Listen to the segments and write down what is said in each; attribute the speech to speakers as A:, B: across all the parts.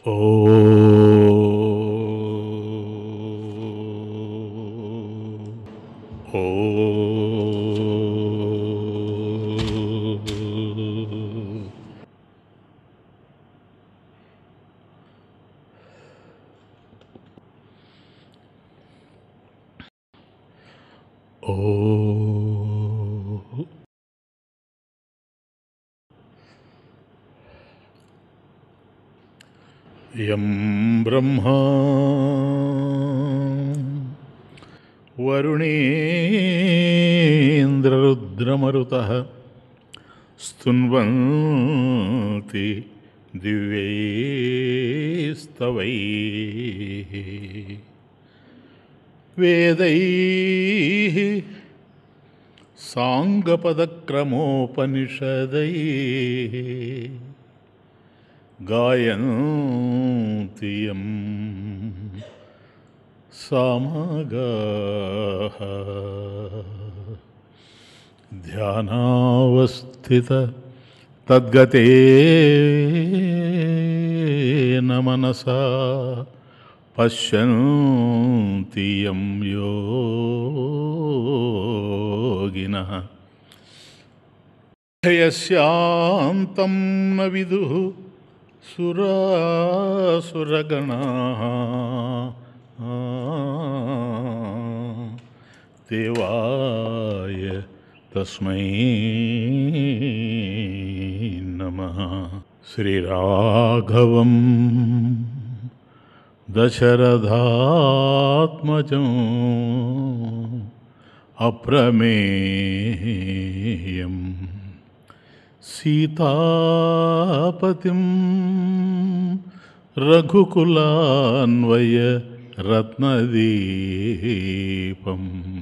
A: ఓ ఓ ఓ యం బ్రహ్మా వరుణేంద్రరుద్రమరుతః స్తున్వంతి దివ్యైస్తవైః వేదైః సాంగపదక్రమోపనిషదైః గాయంతి యం సామగాః ధ్యానావస్థిత తద్గతేన మనసా పశ్యంతి యం యోగినః యస్యాంతం న విదుః సురాసురగణాః దేవాయ తస్మై నమః. శ్రీరాఘవం దశరథాత్మజం అప్రమేయం సీతాపతిం రఘుకులాన్వయ రత్నదీపం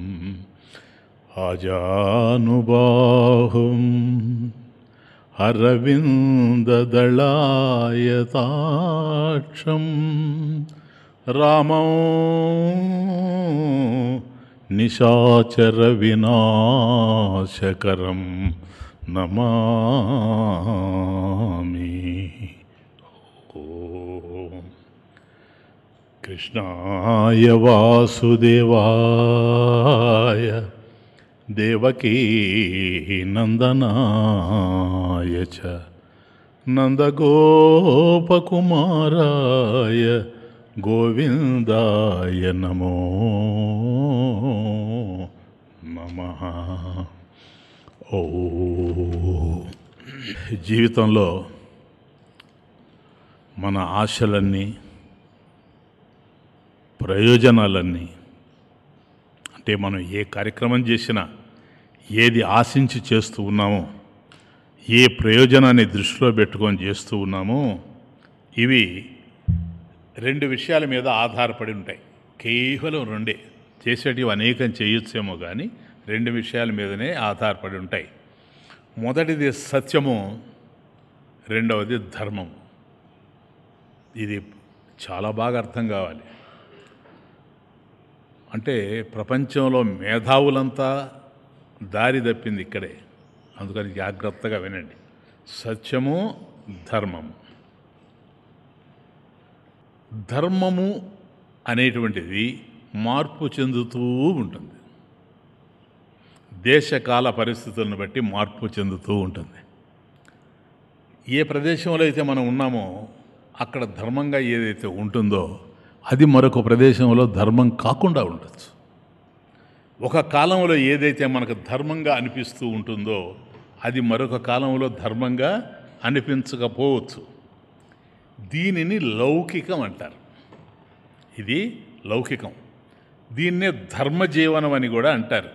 A: ఆజానుబాహుం అరవిందదళాయతాక్షం రామం నిశాచర వినాశకరం నమామి. ఓం కృష్ణాయ వాసుదేవాయ దేవకీ నందనాయ చ నందగోపకుమారాయ గోవిందాయ నమో నమః. ఓ జీవితంలో మన ఆశలన్నీ ప్రయోజనాలన్నీ అంటే మనం ఏ కార్యక్రమం చేసినా ఏది ఆశించి చేస్తూ ఉన్నామో ఏ ప్రయోజనాన్ని దృష్టిలో పెట్టుకొని చేస్తూ ఉన్నామో ఇవి రెండు విషయాల మీద ఆధారపడి ఉంటాయి. కేవలం రెండే, చేసేటివి అనేకం చేయొచ్చేమో కానీ రెండు విషయాల మీదనే ఆధారపడి ఉంటాయి. మొదటిది సత్యము, రెండవది ధర్మం. ఇది చాలా బాగా అర్థం కావాలి. అంటే ప్రపంచంలో మేధావులంతా దారి తప్పింది ఇక్కడే. అందుకని జాగ్రత్తగా వినండి. సత్యము, ధర్మము. ధర్మము అనేటువంటిది మార్పు చెందుతూ ఉంటుంది. దేశకాల పరిస్థితులను బట్టి మార్పు చెందుతూ ఉంటుంది. ఏ ప్రదేశంలో అయితే మనం ఉన్నామో అక్కడ ధర్మంగా ఏదైతే ఉంటుందో అది మరొక ప్రదేశంలో ధర్మం కాకుండా ఉండొచ్చు. ఒక కాలంలో ఏదైతే మనకు ధర్మంగా అనిపిస్తూ ఉంటుందో అది మరొక కాలంలో ధర్మంగా అనిపించకపోవచ్చు. దీనిని లౌకికం అంటారు. ఇది లౌకికం. దీన్నే ధర్మజీవనం అని కూడా అంటారు.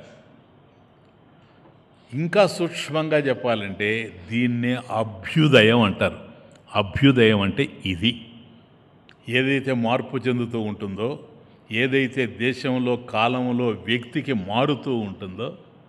A: ఇంకా సూక్ష్మంగా చెప్పాలంటే దీన్నే అభ్యుదయం అంటారు. అభ్యుదయం అంటే ఇది ఏదైతే మార్పు చెందుతూ ఉంటుందో, ఏదైతే దేశంలో కాలంలో వ్యక్తికి మారుతూ ఉంటుందో,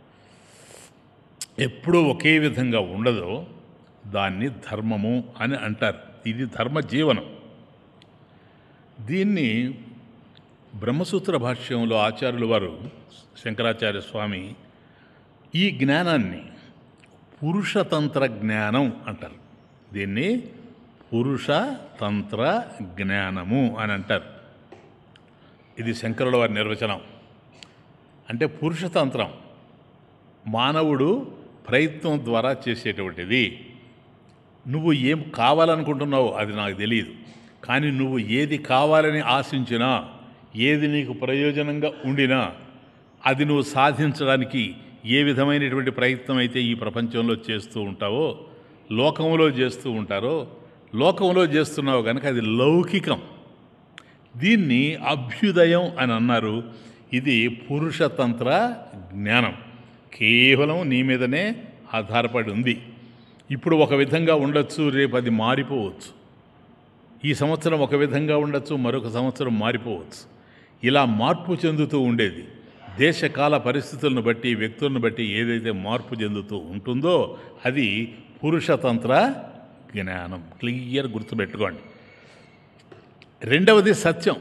A: ఎప్పుడూ ఒకే విధంగా ఉండదో దాన్ని ధర్మము అని అంటారు. ఇది ధర్మ జీవనం. దీన్ని బ్రహ్మసూత్ర భాష్యంలో ఆచార్యుల వారు శంకరాచార్య స్వామి ఈ జ్ఞానాన్ని పురుషతంత్ర జ్ఞానం అంటారు. దీన్ని పురుష తంత్ర జ్ఞానము అని అంటారు. ఇది శంకరుల వారి నిర్వచనం. అంటే పురుషతంత్రం మానవుడు ప్రయత్నం ద్వారా చేసేటువంటిది. నువ్వు ఏం కావాలనుకుంటున్నావో అది నాకు తెలియదు, కానీ నువ్వు ఏది కావాలని ఆశించినా, ఏది నీకు ప్రయోజనంగా ఉండినా అది నువ్వు సాధించడానికి ఏ విధమైనటువంటి ప్రయత్నం అయితే ఈ ప్రపంచంలో చేస్తూ ఉంటావో, లోకంలో చేస్తూ ఉంటారో, లోకంలో చేస్తున్నావు కనుక అది లౌకికం. దీన్ని అభ్యుదయం అని అన్నారు. ఇది పురుషతంత్ర జ్ఞానం. కేవలం నీ మీదనే ఆధారపడి ఉంది. ఇప్పుడు ఒక విధంగా ఉండొచ్చు, రేపు అది మారిపోవచ్చు. ఈ సంవత్సరం ఒక విధంగా ఉండొచ్చు, మరొక సంవత్సరం మారిపోవచ్చు. ఇలా మార్పు చెందుతూ ఉండేది. దేశకాల పరిస్థితులను బట్టి, వ్యక్తులను బట్టి ఏదైతే మార్పు చెందుతూ ఉంటుందో అది పురుషతంత్ర జ్ఞానం. క్లియర్ గుర్తుపెట్టుకోండి. రెండవది సత్యం.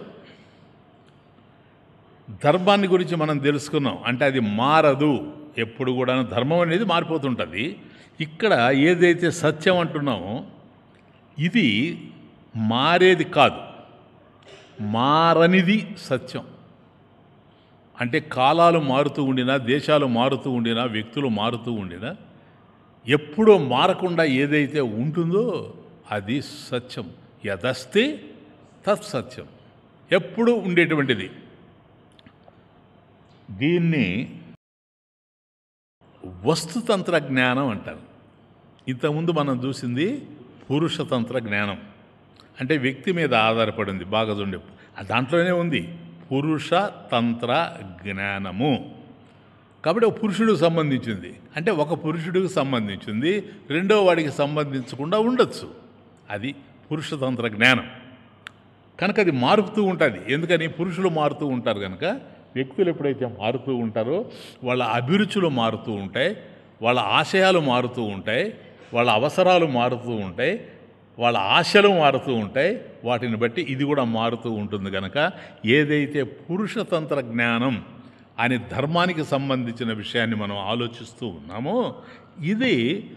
A: ధర్మాన్ని గురించి మనం తెలుసుకున్నాం. అంటే అది మారదు, ఎప్పుడు కూడా ధర్మం అనేది మారిపోతుంటుంది. ఇక్కడ ఏదైతే సత్యం అంటున్నామో ఇది మారేది కాదు, మారనిది సత్యం. అంటే కాలాలు మారుతూ ఉండినా, దేశాలు మారుతూ ఉండినా, వ్యక్తులు మారుతూ ఉండినా ఎప్పుడూ మారకుండా ఏదైతే ఉంటుందో అది సత్యం. యదస్తి తత్సత్యం, ఎప్పుడు ఉండేటువంటిది. దీన్ని వస్తుతంత్ర జ్ఞానం అంటారు. ఇంతకుముందు మనం చూసింది పురుషతంత్ర జ్ఞానం. అంటే వ్యక్తి మీద ఆధారపడింది. బాగా చూడండి, దాంట్లోనే ఉంది పురుషతంత్ర జ్ఞానము. కాబట్టి ఒక పురుషుడికి సంబంధించింది. అంటే ఒక పురుషుడికి సంబంధించింది రెండో వాడికి సంబంధించకుండా ఉండొచ్చు. అది పురుషతంత్ర జ్ఞానం. కనుక అది మారుతూ ఉంటుంది. ఎందుకని? పురుషులు మారుతూ ఉంటారు కనుక. వ్యక్తులు ఎప్పుడైతే మారుతూ ఉంటారో వాళ్ళ అభిరుచులు మారుతూ ఉంటాయి, వాళ్ళ ఆశయాలు మారుతూ ఉంటాయి, వాళ్ళ అవసరాలు మారుతూ ఉంటాయి, వాళ్ళ ఆశలు మారుతూ ఉంటాయి. వాటిని బట్టి ఇది కూడా మారుతూ ఉంటుంది. కనుక ఏదైతే పురుషతంత్ర జ్ఞానం అని ధర్మానికి సంబంధించిన విషయాన్ని మనం ఆలోచిస్తూ ఉన్నామో ఇది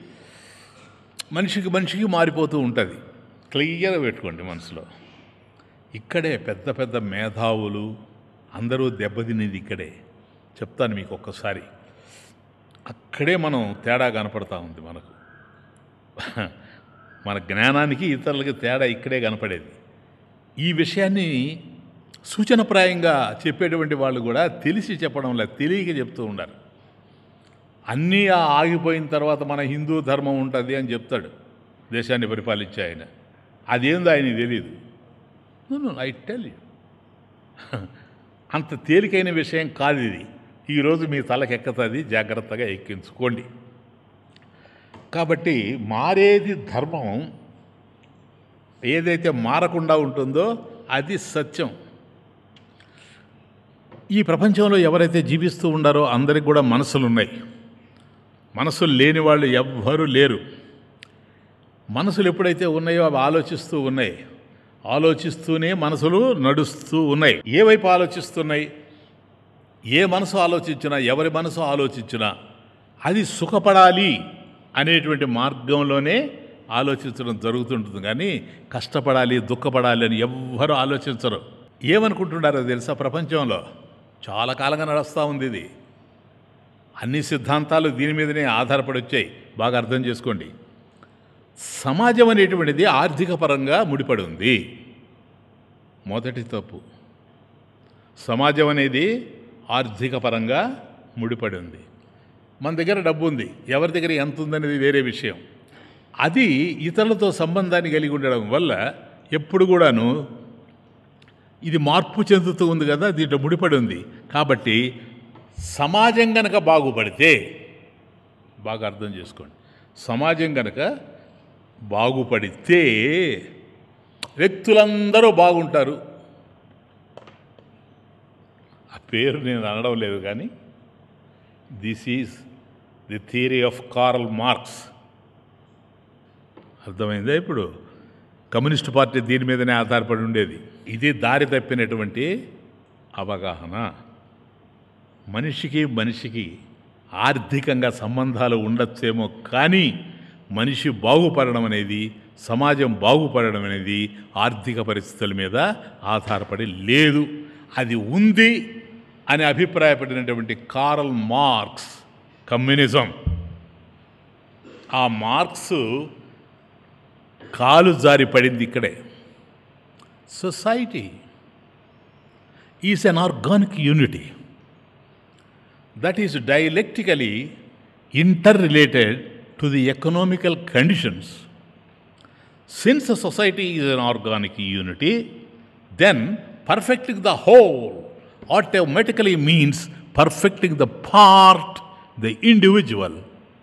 A: మనిషికి మారిపోతూ ఉంటుంది. క్లియర్గా పెట్టుకోండి మనసులో. ఇక్కడే పెద్ద పెద్ద మేధావులు అందరూ దెబ్బతినేది ఇక్కడే. చెప్తాను మీకు ఒక్కసారి. అక్కడే మనం తేడా కనపడతా ఉంది మనకు. మన జ్ఞానానికి ఇతరులకి తేడా ఇక్కడే కనపడేది. ఈ విషయాన్ని సూచనప్రాయంగా చెప్పేటువంటి వాళ్ళు కూడా తెలిసి చెప్పడం లేదు, తెలియక చెప్తూ ఉండాలి. అన్నీ ఆగిపోయిన తర్వాత మన హిందూ ధర్మం ఉంటుంది అని చెప్తాడు దేశాన్ని పరిపాలించే ఆయన. అదేందో ఆయనకి తెలియదు. ఐ టెల్ యూ, అంత తేలికైన విషయం కాదు ఇది. ఈరోజు మీ తలకెక్కుతుంది, జాగ్రత్తగా ఎక్కించుకోండి. కాబట్టి మారేది ధర్మం. ఏదైతే మారకుండా ఉంటుందో అది సత్యం. ఈ ప్రపంచంలో ఎవరైతే జీవిస్తూ ఉండారో అందరికి కూడా మనసులు ఉన్నాయి. మనసులు లేని వాళ్ళు ఎవ్వరూ లేరు. మనసులు ఎప్పుడైతే ఉన్నాయో అవి ఆలోచిస్తూ ఉన్నాయి. ఆలోచిస్తూనే మనసులు నడుస్తూ ఉన్నాయి. ఏ వైపు ఆలోచిస్తున్నాయి? ఏ మనసు ఆలోచించినా, ఎవరి మనసు ఆలోచించినా అది సుఖపడాలి అనేటువంటి మార్గంలోనే ఆలోచించడం జరుగుతుంటుంది. కానీ కష్టపడాలి, దుఃఖపడాలి అని ఎవ్వరూ ఆలోచించరు. ఏమనుకుంటున్నారో తెలుసా? ప్రపంచంలో చాలా కాలంగా నడుస్తూ ఉంది ఇది. అన్ని సిద్ధాంతాలు దీని మీదనే ఆధారపడి వచ్చాయి. బాగా అర్థం చేసుకోండి. సమాజం అనేటువంటిది ఆర్థిక పరంగా ముడిపడి ఉంది. మొదటి తప్పు. సమాజం అనేది ఆర్థిక పరంగా ముడిపడి ఉంది. మన దగ్గర డబ్బు ఉంది, ఎవరి దగ్గర ఎంత ఉందనేది వేరే విషయం. అది ఇతరులతో సంబంధాన్ని కలిగి ఉండడం వల్ల ఎప్పుడు కూడాను ఇది మార్పు చెందుతూ ఉంది కదా, దీంట్లో ముడిపడి ఉంది. కాబట్టి సమాజం గనక బాగుపడితే, బాగా అర్థం చేసుకోండి, సమాజం గనక బాగుపడితే వ్యక్తులందరూ బాగుంటారు. ఆ పేరు నేను అనడం లేదు, కానీ this is the theory of Karl Marx. అర్థమైందా? ఇప్పుడు కమ్యూనిస్ట్ పార్టీ దీని మీదనే ఆధారపడి ఉండేది. ఇది దారి తప్పినటువంటి అవగాహన. మనిషికి ఆర్థికంగా సంబంధాలు ఉండొచ్చేమో, కానీ మనిషి బాగుపడడం అనేది సమాజం బాగుపడడం అనేది ఆర్థిక పరిస్థితుల మీద ఆధారపడి లేదు. అది ఉంది అని అభిప్రాయపడినటువంటి కార్ల్ మార్క్స్ కమ్యూనిజం, ఆ మార్క్స్ కాలు జారి పడింది ఇక్కడే. Society is an organic unity that is dialectically interrelated to the economical conditions. Since a society is an organic unity, then perfecting the whole automatically means perfecting the part, the individual.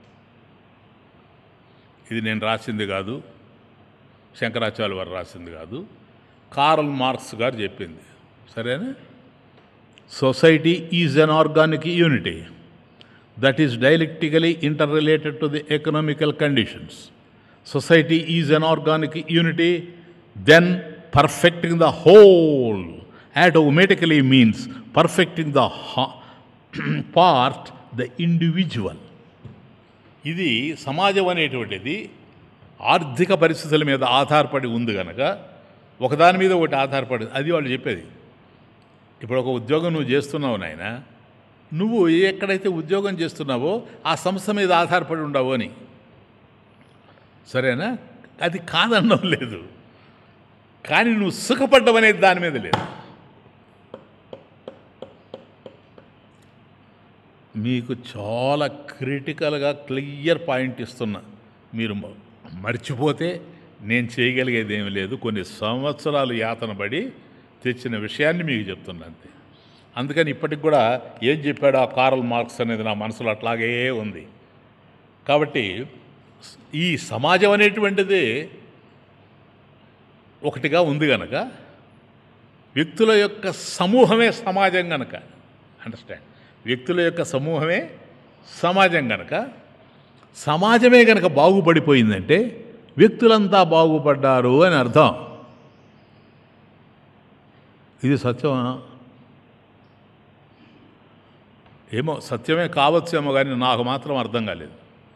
A: ఇది నేను రాసింది కాదు, శంకరాచార్య వారు రాసింది కాదు, Karl Marx గారు చెప్పింది. సరేనా? Society is an organic unity that is dialectically interrelated to the economical conditions. Society is an organic unity, then perfecting the whole automatically means perfecting the part, the individual. ఇది సమాజం అనేటువంటిది ఆర్థిక పరిస్థితుల మీద ఆధారపడి ఉంది కనుక ఒకదాని మీద ఒకటి ఆధారపడి, అది వాళ్ళు చెప్పేది. ఇప్పుడు ఒక ఉద్యోగం నువ్వు చేస్తున్నావు నాయన, నువ్వు ఎక్కడైతే ఉద్యోగం చేస్తున్నావో ఆ సంస్థ మీద ఆధారపడి ఉండవు అని. సరేనా? అది కాదనడం లేదు, కానీ నువ్వు సుఖపడ్డవనేది దాని మీద లేదు. మీకు చాలా క్రిటికల్గా క్లియర్ పాయింట్ ఇస్తున్నా, మీరు మర్చిపోతే నేను చేయగలిగేది ఏమీ లేదు. కొన్ని సంవత్సరాలు యాతన పడి తెచ్చిన విషయాన్ని మీకు చెప్తున్నా అంతే. అందుకని ఇప్పటికి కూడా ఏం చెప్పాడు ఆ కార్ల్ మార్క్స్ అనేది నా మనసులో అట్లాగే ఉంది. కాబట్టి ఈ సమాజం అనేటువంటిది ఒకటిగా ఉంది కనుక, వ్యక్తుల యొక్క సమూహమే సమాజం కనుక, అండర్స్టాండ్, వ్యక్తుల యొక్క సమూహమే సమాజం కనుక, సమాజమే కనుక బాగుపడిపోయిందంటే వ్యక్తులంతా బాగుపడ్డారు అని అర్థం. ఇది సత్యమా? ఏమో సత్యమే కావచ్చేమో, కానీ నాకు మాత్రం అర్థం కాలేదు.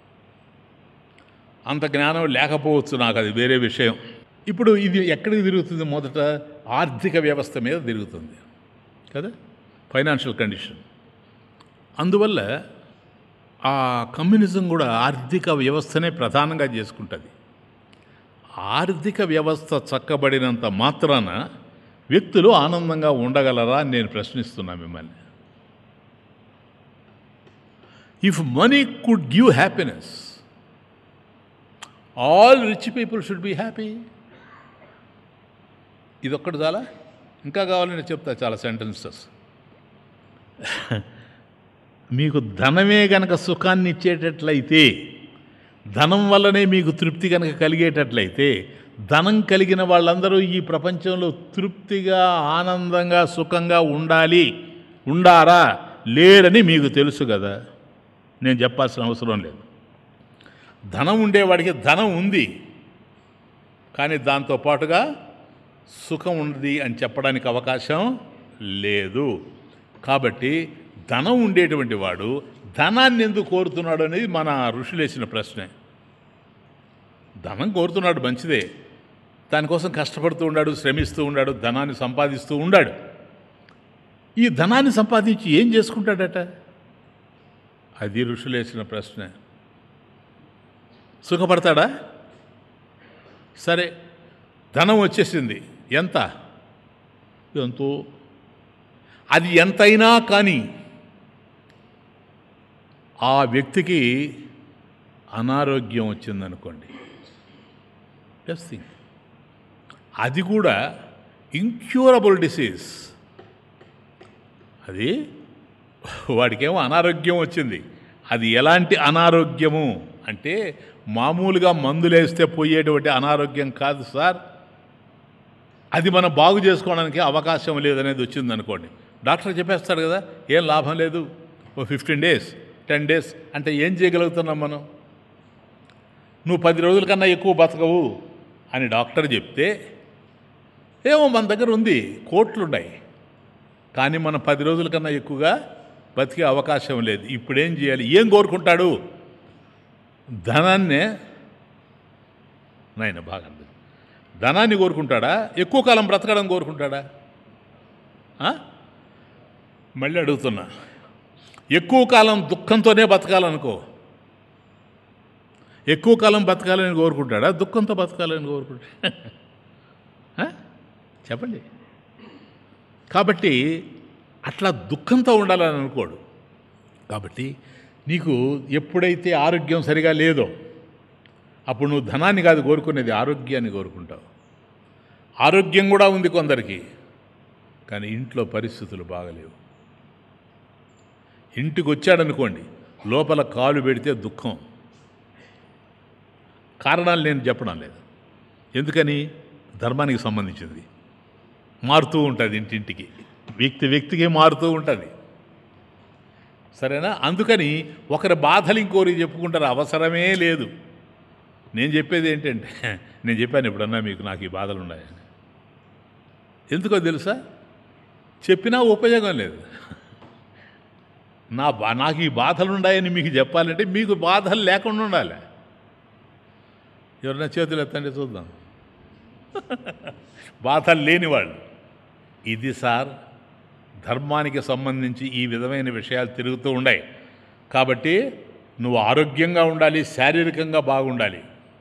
A: అంత జ్ఞానం లేకపోవచ్చు నాకు, అది వేరే విషయం. ఇప్పుడు ఇది ఎక్కడికి తిరుగుతుంది? మొదట ఆర్థిక వ్యవస్థ మీద తిరుగుతుంది కదా, ఫైనాన్షియల్ కండిషన్. అందువల్ల ఆ కమ్యూనిజం కూడా ఆర్థిక వ్యవస్థనే ప్రధానంగా చేసుకుంటుంది. ఆర్థిక వ్యవస్థ చక్కబడినంత మాత్రాన వ్యక్తులు ఆనందంగా ఉండగలరా అని నేను ప్రశ్నిస్తున్నా మిమ్మల్ని. If money could give happiness, all rich people should be happy. ఇదొక్కటి చాలా, ఇంకా కావాలని చెప్తా చాలా సెంటెన్సెస్. మీకు ధనమే కనుక సుఖాన్ని ఇచ్చేటట్లయితే, ధనం వల్లనే మీకు తృప్తి కనుక కలిగేటట్లయితే, ధనం కలిగిన వాళ్ళందరూ ఈ ప్రపంచంలో తృప్తిగా ఆనందంగా సుఖంగా ఉండారా లేరని మీకు తెలుసు కదా, నేను చెప్పాల్సిన అవసరం లేదు. ధనం ఉండేవాడికి ధనం ఉంది, కానీ దాంతోపాటుగా సుఖం ఉంది అని చెప్పడానికి అవకాశం లేదు. కాబట్టి ధనం ఉండేటువంటి వాడు ధనాన్ని ఎందుకు కోరుతున్నాడు అనేది మన ఋషులు వేసిన ప్రశ్నే. ధనం కోరుతున్నాడు, మంచిదే, దానికోసం కష్టపడుతూ ఉన్నాడు, శ్రమిస్తూ ఉన్నాడు, ధనాన్ని సంపాదిస్తూ ఉన్నాడు. ఈ ధనాన్ని సంపాదించి ఏం చేసుకుంటాడట? అది ఋషులు వేసిన ప్రశ్నే. సుఖపడతాడా? సరే, ధనం వచ్చేసింది, ఎంతో, అది ఎంతైనా కానీ ఆ వ్యక్తికి అనారోగ్యం వచ్చిందనుకోండి, జస్ట్ థింక్, అది కూడా ఇంక్యూరబుల్ డిసీజ్. అది వాడికేమో అనారోగ్యం వచ్చింది. అది ఎలాంటి అనారోగ్యము అంటే మామూలుగా మందులేస్తే పోయేటువంటి అనారోగ్యం కాదు సార్. అది మనం బాగు చేసుకోవడానికి అవకాశం లేదనేది వచ్చిందనుకోండి, డాక్టర్ చెప్పేస్తాడు కదా, ఏం లాభం లేదు, ఓ 15 days 10 days అంటే ఏం చేయగలుగుతున్నాం మనం? నువ్వు 10 రోజుల కన్నా ఎక్కువ బతకవు అని డాక్టర్ చెప్తే, ఏమో మన దగ్గర ఉంది, కోట్లున్నాయి, కానీ మనం 10 రోజుల కన్నా ఎక్కువగా బతికే అవకాశం లేదు. ఇప్పుడేం చేయాలి? ఏం కోరుకుంటాడు? ధనాన్నే. నాయన బాగా ధనాన్ని కోరుకుంటాడా, ఎక్కువ కాలం బ్రతకడం కోరుకుంటాడా? మళ్ళీ అడుగుతున్నా, ఎక్కువ కాలం దుఃఖంతోనే బతకాలనుకో, ఎక్కువ కాలం బతకాలని కోరుకుంటాడా, దుఃఖంతో బతకాలని కోరుకుంటా? చెప్పండి. కాబట్టి అట్లా దుఃఖంతో ఉండాలని అనుకోడు. కాబట్టి నీకు ఎప్పుడైతే ఆరోగ్యం సరిగా లేదో అప్పుడు నువ్వు ధనాన్ని కాదు కోరుకునేది, ఆరోగ్యాన్ని కోరుకుంటావు. ఆరోగ్యం కూడా ఉంది కొందరికి, కానీ ఇంట్లో పరిస్థితులు బాగలేవు. ఇంటికి వచ్చాడనుకోండి, లోపల కాలు పెడితే దుఃఖం. కారణాలు నేను చెప్పడం లేదు, ఎందుకని ధర్మానికి సంబంధించింది, మారుతూ ఉంటుంది, ఇంటింటికి వ్యక్తికి మారుతూ ఉంటుంది. సరేనా? అందుకని ఒకరి బాధలు ఇంకోరికి చెప్పుకుంటారు, అవసరమే లేదు. నేను చెప్పేది ఏంటంటే, నేను చెప్పాను ఎప్పుడన్నా మీకు నాకు ఈ బాధలు ఉన్నాయని. ఎందుకో తెలుసా? చెప్పినా ఉపయోగం లేదు. నాకు ఈ బాధలు ఉన్నాయని మీకు చెప్పాలంటే మీకు బాధలు లేకుండా ఉండాలి. ఎవరైనా చేతులు ఎత్తండి చూద్దాం. బాధలు లేనివాళ్ళు. ఇది సార్, ధర్మానికి సంబంధించి ఈ విధమైన విషయాలు తిరుగుతూ ఉన్నాయి. కాబట్టి నువ్వు ఆరోగ్యంగా ఉండాలి, శారీరకంగా బాగుండాలి.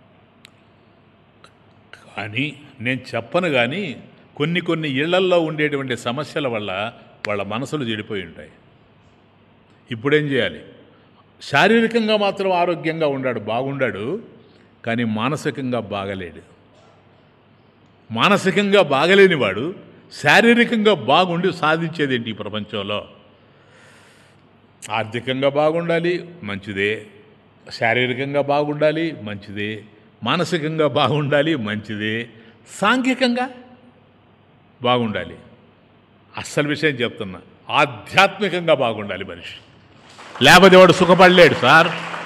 A: కానీ నేను చెప్పను, కానీ కొన్ని ఇళ్లల్లో ఉండేటువంటి సమస్యల వల్ల వాళ్ళ మనసులు చెడిపోయి ఉంటాయి. ఇప్పుడేం చేయాలి? శారీరకంగా మాత్రం ఆరోగ్యంగా బాగుండాడు, కానీ మానసికంగా బాగలేడు. మానసికంగా బాగలేనివాడు శారీరకంగా బాగుండి సాధించేది ఏంటి ఈ ప్రపంచంలో? ఆర్థికంగా బాగుండాలి, మంచిదే. శారీరకంగా బాగుండాలి, మంచిదే. మానసికంగా బాగుండాలి, మంచిదే. సాంఘికంగా బాగుండాలి. అస్సలు విషయం చెప్తున్నా, ఆధ్యాత్మికంగా బాగుండాలి మనిషి. లేకపోతే వాడు సుఖపడలేడు సార్.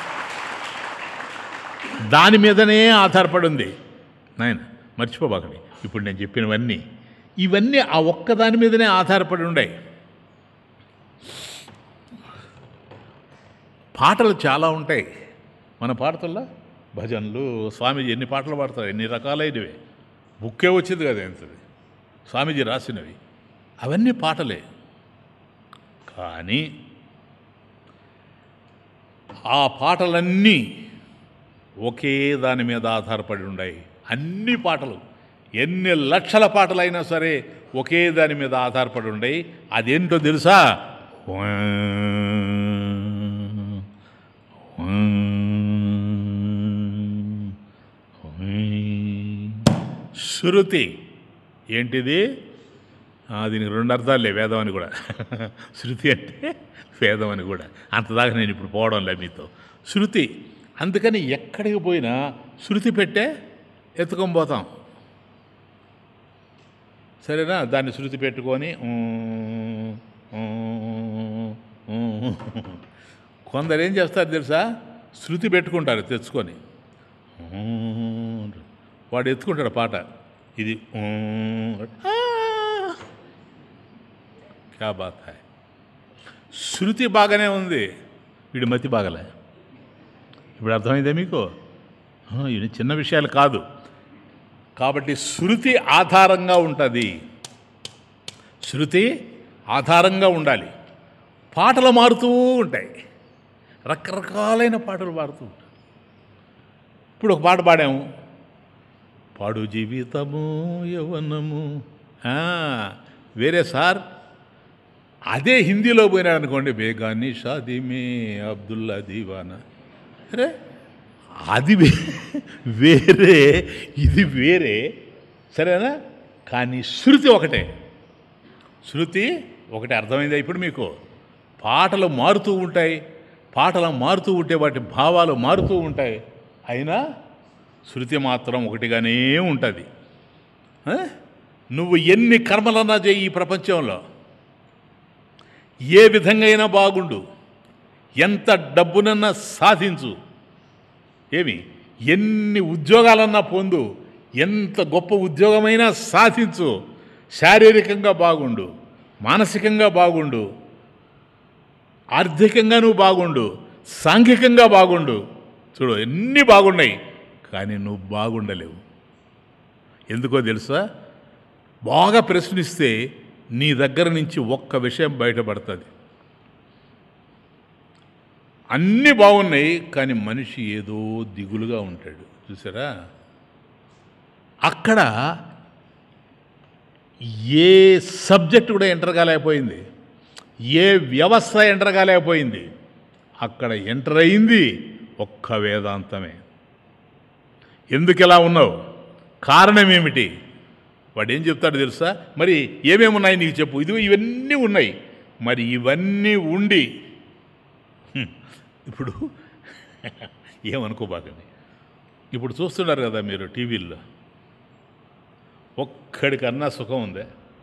A: దాని మీదనే ఆధారపడి ఉంది. నాయన మర్చిపోబాకండి, ఇప్పుడు నేను చెప్పినవన్నీ ఇవన్నీ ఆ ఒక్కదాని మీదనే ఆధారపడి ఉన్నాయి. పాటలు చాలా ఉంటాయి మన పాటల్లో, భజనలు. స్వామీజీ ఎన్ని పాటలు పాడతారు, ఎన్ని రకాలైనవి. బుక్కే వచ్చింది కదా ఎంతది, స్వామీజీ రాసినవి. అవన్నీ పాటలే. కానీ ఆ పాటలన్నీ ఒకే దాని మీద ఆధారపడి ఉన్నాయి. అన్ని పాటలు, ఎన్ని లక్షల పాటలైనా సరే ఒకే దాని మీద ఆధారపడి ఉన్నాయి. అదేంటో తెలుసా? శృతి. ఏంటిది? దీనికి రెండు అర్థాలే, వేదం అని కూడా. శృతి అంటే వేదం అని కూడా. అంతదాకా నేను ఇప్పుడు పోవడంలే మీతో. శృతి. అందుకని ఎక్కడికి పోయినా శృతి పెట్టే ఎత్తుకొని పోతాం. సరేనా? దాన్ని శృతి పెట్టుకొని కొందరు ఏం చేస్తారు తెలుసా? శృతి పెట్టుకుంటారు తెచ్చుకొని. వాడు ఎత్తుకుంటాడు పాట, ఇది క్యా బాత్ హై. శృతి బాగానే ఉంది, వీడి మతి బాగలే. ఇప్పుడు అర్థమైందే మీకు? ఇవి చిన్న విషయాలు కాదు. కాబట్టి శృతి ఆధారంగా ఉంటుంది. శృతి ఆధారంగా ఉండాలి. పాటలు మారుతూ ఉంటాయి, రకరకాలైన పాటలు పాడుతూ ఉంటాయి. ఇప్పుడు ఒక పాట పాడాము, పాడు జీవితము యవ్వనము. వేరే సార్, అదే హిందీలో పోయినాడు అనుకోండి, బేగాని షాదీ మే అబ్దుల్లా దీవానా. అరే అది వేరే, ఇది వేరే. సరేనా? కానీ శృతి ఒకటే. శృతి ఒకటే. అర్థమైందా ఇప్పుడు మీకు? పాటలు మారుతూ ఉంటాయి, పాటలు మారుతూ ఉంటే వాటి భావాలు మారుతూ ఉంటాయి, అయినా శృతి మాత్రం ఒకటిగానే ఉంటుంది. నువ్వు ఎన్ని కర్మలన్నా చేయి ఈ ప్రపంచంలో, ఏ విధంగా అయినా బాగుండు, ఎంత డబ్బునన్నా సాధించు, ఎన్ని ఉద్యోగాలన్నా పొందు, ఎంత గొప్ప ఉద్యోగమైనా సాధించు, శారీరకంగా బాగుండు, మానసికంగా బాగుండు, ఆర్థికంగా నువ్వు బాగుండు, సాంఘికంగా బాగుండు. చూడు ఎన్ని బాగున్నాయి, కానీ నువ్వు బాగుండలేవు. ఎందుకో తెలుసా? బాగా ప్రశ్నిస్తే నీ దగ్గర నుంచి ఒక్క విషయం బయటపడుతుంది. అన్నీ బాగున్నాయి, కానీ మనిషి ఏదో దిగులుగా ఉంటాడు. చూసారా? అక్కడ ఏ సబ్జెక్ట్ కూడా ఎంటర్ కాలేకపోయింది, ఏ వ్యవస్థ ఎంటర్ కాలేకపోయింది. అక్కడ ఎంటర్ అయింది ఒక్క వేదాంతమే. ఎందుకు ఇలా ఉన్నావు? కారణం ఏమిటి? వాడు ఏం చెప్తాడు తెలుసా? మరి ఏమేమి ఉన్నాయి నీకు చెప్పు. ఇవన్నీ ఉన్నాయి. మరి ఇవన్నీ ఉండి ఇప్పుడు ఏమనుకోబాకండి. ఇప్పుడు చూస్తున్నారు కదా మీరు టీవీల్లో, ఒక్కడికన్నా సుఖం ఉందే?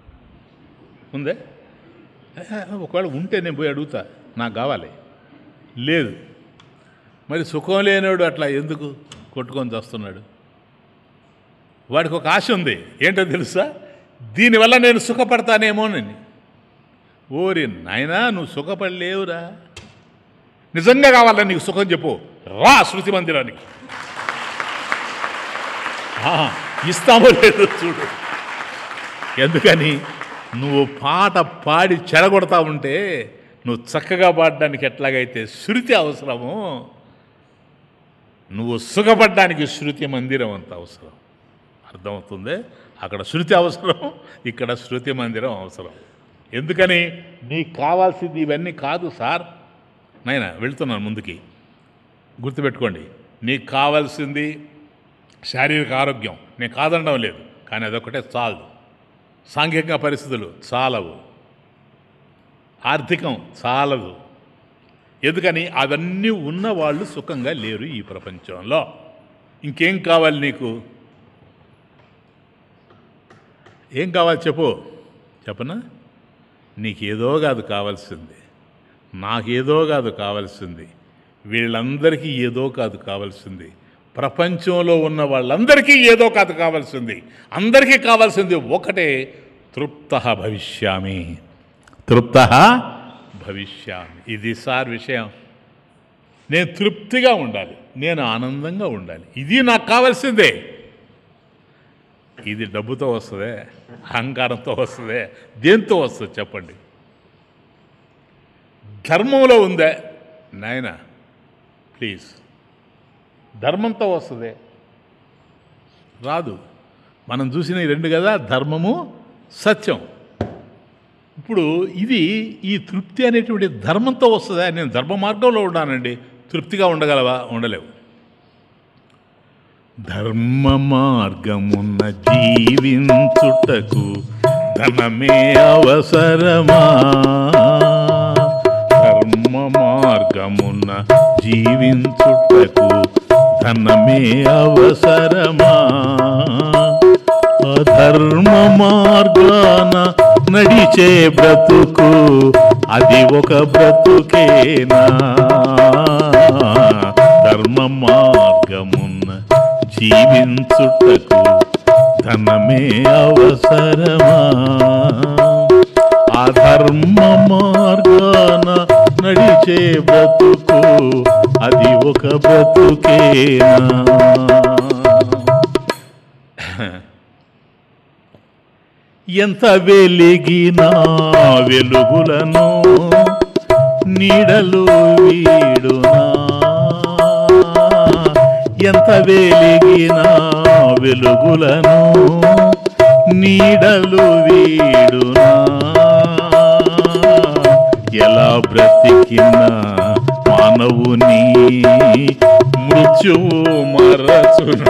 A: ఒకవేళ ఉంటే నేను పోయి అడుగుతా, నాకు కావాలి. లేదు. మరి సుఖం లేనివాడు అట్లా ఎందుకు కొట్టుకొని వస్తున్నాడు? వాడికి ఒక ఆశ ఉంది. ఏంటో తెలుసా? దీనివల్ల నేను సుఖపడతానేమోనని. ఓరి నాయనా, నువ్వు సుఖపడలేవురా. నిజంగా కావాలని నీకు సుఖం చెప్పు, రా శృతి మందిరానికి. ఇస్తామో లేదు చూడు. ఎందుకని? నువ్వు పాట పాడి చెడగొడతా ఉంటే నువ్వు చక్కగా పాడడానికి ఎట్లాగైతే శృతి అవసరమో, నువ్వు సుఖపడ్డానికి శృతి మందిరం అంత అవసరం. అర్థమవుతుంది? అక్కడ శృతి అవసరం, ఇక్కడ శృతి మందిరం అవసరం. ఎందుకని? నీకు కావాల్సింది ఇవన్నీ కాదు సార్. నాయనా వెళ్తున్నాను ముందుకి, గుర్తుపెట్టుకోండి. నీకు కావాల్సింది శారీరక ఆరోగ్యం, నేను కాదనడం లేదు, కానీ అదొకటే చాలదు. సాంఘిక పరిస్థితులు చాలవు, ఆర్థికం చాలదు. ఎందుకని? అవన్నీ ఉన్నవాళ్ళు సుఖంగా లేరు ఈ ప్రపంచంలో. ఇంకేం కావాలి నీకు? ఏం కావాలి చెప్పు. చెప్పనా? నీకేదో కాదు కావాల్సింది, నాకేదో కాదు కావాల్సింది, వీళ్ళందరికీ ఏదో కాదు కావాల్సింది, ప్రపంచంలో ఉన్న వాళ్ళందరికీ ఏదో కాదు కావాల్సింది. అందరికీ కావాల్సింది ఒకటే, తృప్తః భవిష్యామి. తృప్తః భవిష్యామి. ఇది సార్ విషయం. నేను తృప్తిగా ఉండాలి, నేను ఆనందంగా ఉండాలి, ఇది నాకు కావాల్సిందే. ఇది డబ్బుతో వస్తుందే, అహంకారంతో వస్తుందే, దేంతో వస్తుంది చెప్పండి? ధర్మంలో ఉందే నాయనా? ప్లీజ్, ధర్మంతో వస్తుంది? రాదు. మనం చూసిన రెండు కదా, ధర్మము సత్యం. ఇప్పుడు ఇది ఈ తృప్తి అనేటువంటి ధర్మంతో వస్తుందా? నేను ధర్మ మార్గంలో ఉన్నానండి, తృప్తిగా ఉండగలవా? ఉండలేవు. ధర్మ మార్గమున్న జీవించుటకు ధనమే అవసరమా? ధర్మ మార్గమున్న జీవించుటకు ధనమే అవసరమా? అధర్మ మార్గాన నడిచే బ్రతుకు అది ఒక బ్రతుకేనా? ధర్మ మార్గమున్న జీవించుటకు ధనమే అవసరమా? అధర్మ మార్గాన నడిచే బ్రతుకు అది ఒక బ్రతుకేనా? ఎంత వెలిగినా వెలుగులను నీడలు వీడునా? ఎంత వెలిగినా వెలుగులను నీడలు వీడునా? ఎలా బ్రతికినా మానవుని మృత్యువు మరచును.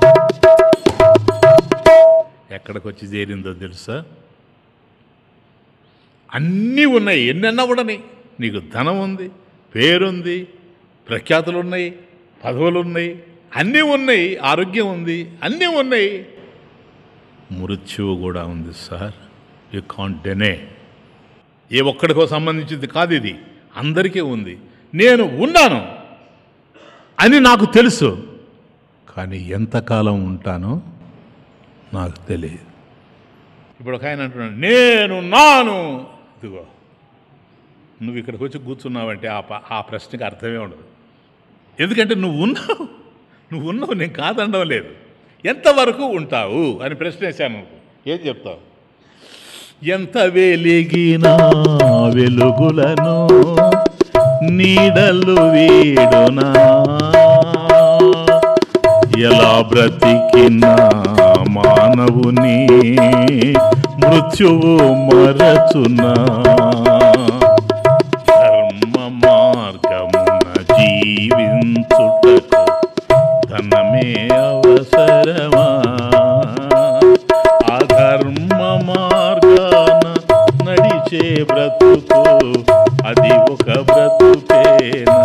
A: ఎక్కడికి వచ్చి చేరిందో తెలుసా? అన్నీ ఉన్నాయి, ఎన్నెన్నా ఉండని. నీకు ధనం ఉంది, పేరుంది, ప్రఖ్యాతులు ఉన్నాయి, పదవులు ఉన్నాయి, అన్నీ ఉన్నాయి, ఆరోగ్యం ఉంది, అన్నీ ఉన్నాయి. మృత్యువు కూడా ఉంది సార్. You can't deny. ఏ ఒక్కడికో సంబంధించింది కాదు ఇది, అందరికీ ఉంది. నేను ఉన్నాను అని నాకు తెలుసు, కానీ ఎంతకాలం ఉంటానో నాకు తెలియదు. ఇప్పుడు ఒక ఆయన అంటున్నాడు, నేను నాను. ఇదిగో నువ్వు ఇక్కడికి వచ్చి కూర్చున్నావంటే ఆ ప్రశ్నకి అర్థమే ఉండదు. ఎందుకంటే నువ్వు ఉన్నావు, నువ్వు ఉన్నావు, నేను కాదనడం లేదు. ఎంతవరకు ఉంటావు అని ప్రశ్న వేశాను. ఏం చెప్తావు? ఎంత వెలిగినా వెలుగులను నీడలు వీడునా, ఎలా బ్రతికిన మానవుని మృత్యువు మరచునా, ధర్మ మార్గమున జీవించుటకు ధనమే అవసరమా, అధర్మ మార్గాన నడిచే బ్రతుకు అది ఒక బ్రతుకేనా,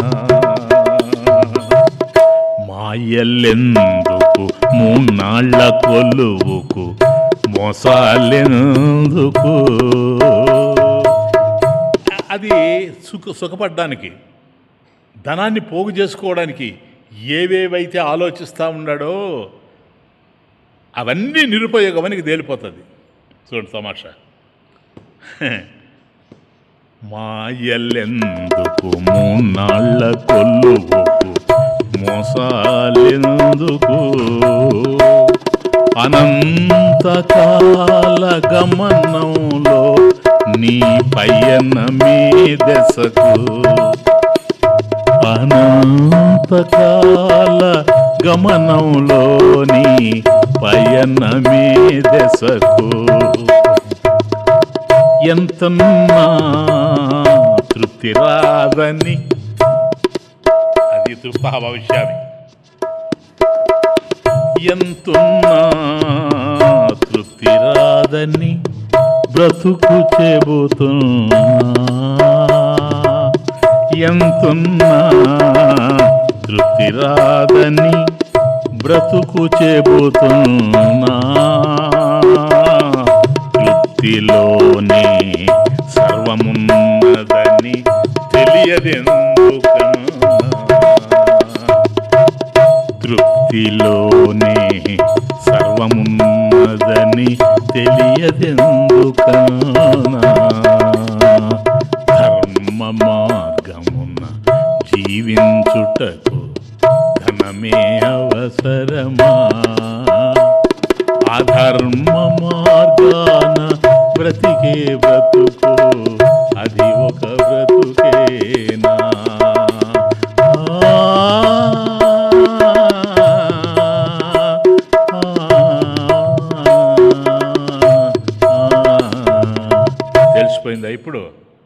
A: మాయలెందుకు మూన్నాళ్ల కొలువుకు మోసాలెందుకు, అది సుఖపడ్డానికి ధనాన్ని పోగు చేసుకోవడానికి ఏవేవైతే ఆలోచిస్తూ ఉన్నాడో అవన్నీ నిరుపయోగమనికి తేలిపోతుంది. చూడండి తమాషా. మాయలెందుకు మూన్నాళ్ల కొల్లువుకు మోసాలెందుకు, అనంతకాల గమనంలో నీ పయనమే దశకు, అనంతకాల గమనంలోని పయనమే దశకు, ఎంతన్నా తృప్తి రాదని, అది తృప్త భవిష్యామి, ఎంతున్నా తృప్తి రాదని బ్రతుకు చెబుతున్నా, ఎంతున్నా తృప్తి రాదని బ్రతుకు చెబుతున్నా, తృప్తిలోనే సర్వమున్నదని తెలియదెందుకన్నా, తృప్తిలోనే సర్వమున్నదని తెలియదెందుకన్నా, ధర్మ మార్గమున జీవించుటకు ధనమే అవసరమా, అధర్మ మార్గాన బ్రతికే బ్రతుకు అది ఒక బ్రతుకేనా, తెలిసిపోయిందా ఇప్పుడు?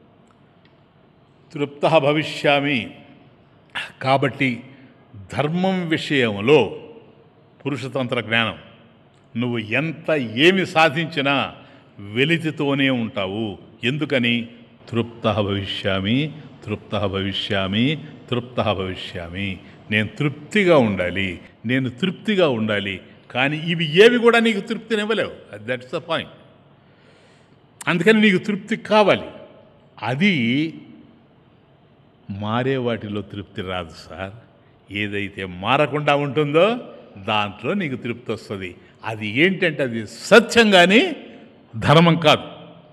A: తృప్త భవిష్యామి. కాబట్టి ధర్మం విషయంలో పురుషతంత్ర జ్ఞానం, నువ్వు ఎంత ఏమి సాధించినా వెలితితోనే ఉంటావు. ఎందుకని? తృప్త భవిష్యామి, తృప్త భవిష్యామి, తృప్త భవిష్యామి. నేను తృప్తిగా ఉండాలి, నేను తృప్తిగా ఉండాలి. కానీ ఇవి ఏవి కూడా నీకు తృప్తినివ్వలేవు. That's the point. అందుకని నీకు తృప్తి కావాలి. అది మారే వాటిలో తృప్తి రాదు సార్. ఏదైతే మారకుండా ఉంటుందో దాంట్లో నీకు తృప్తి వస్తుంది. అది ఏంటంటే అది సత్యం కానీ ధర్మం కాదు.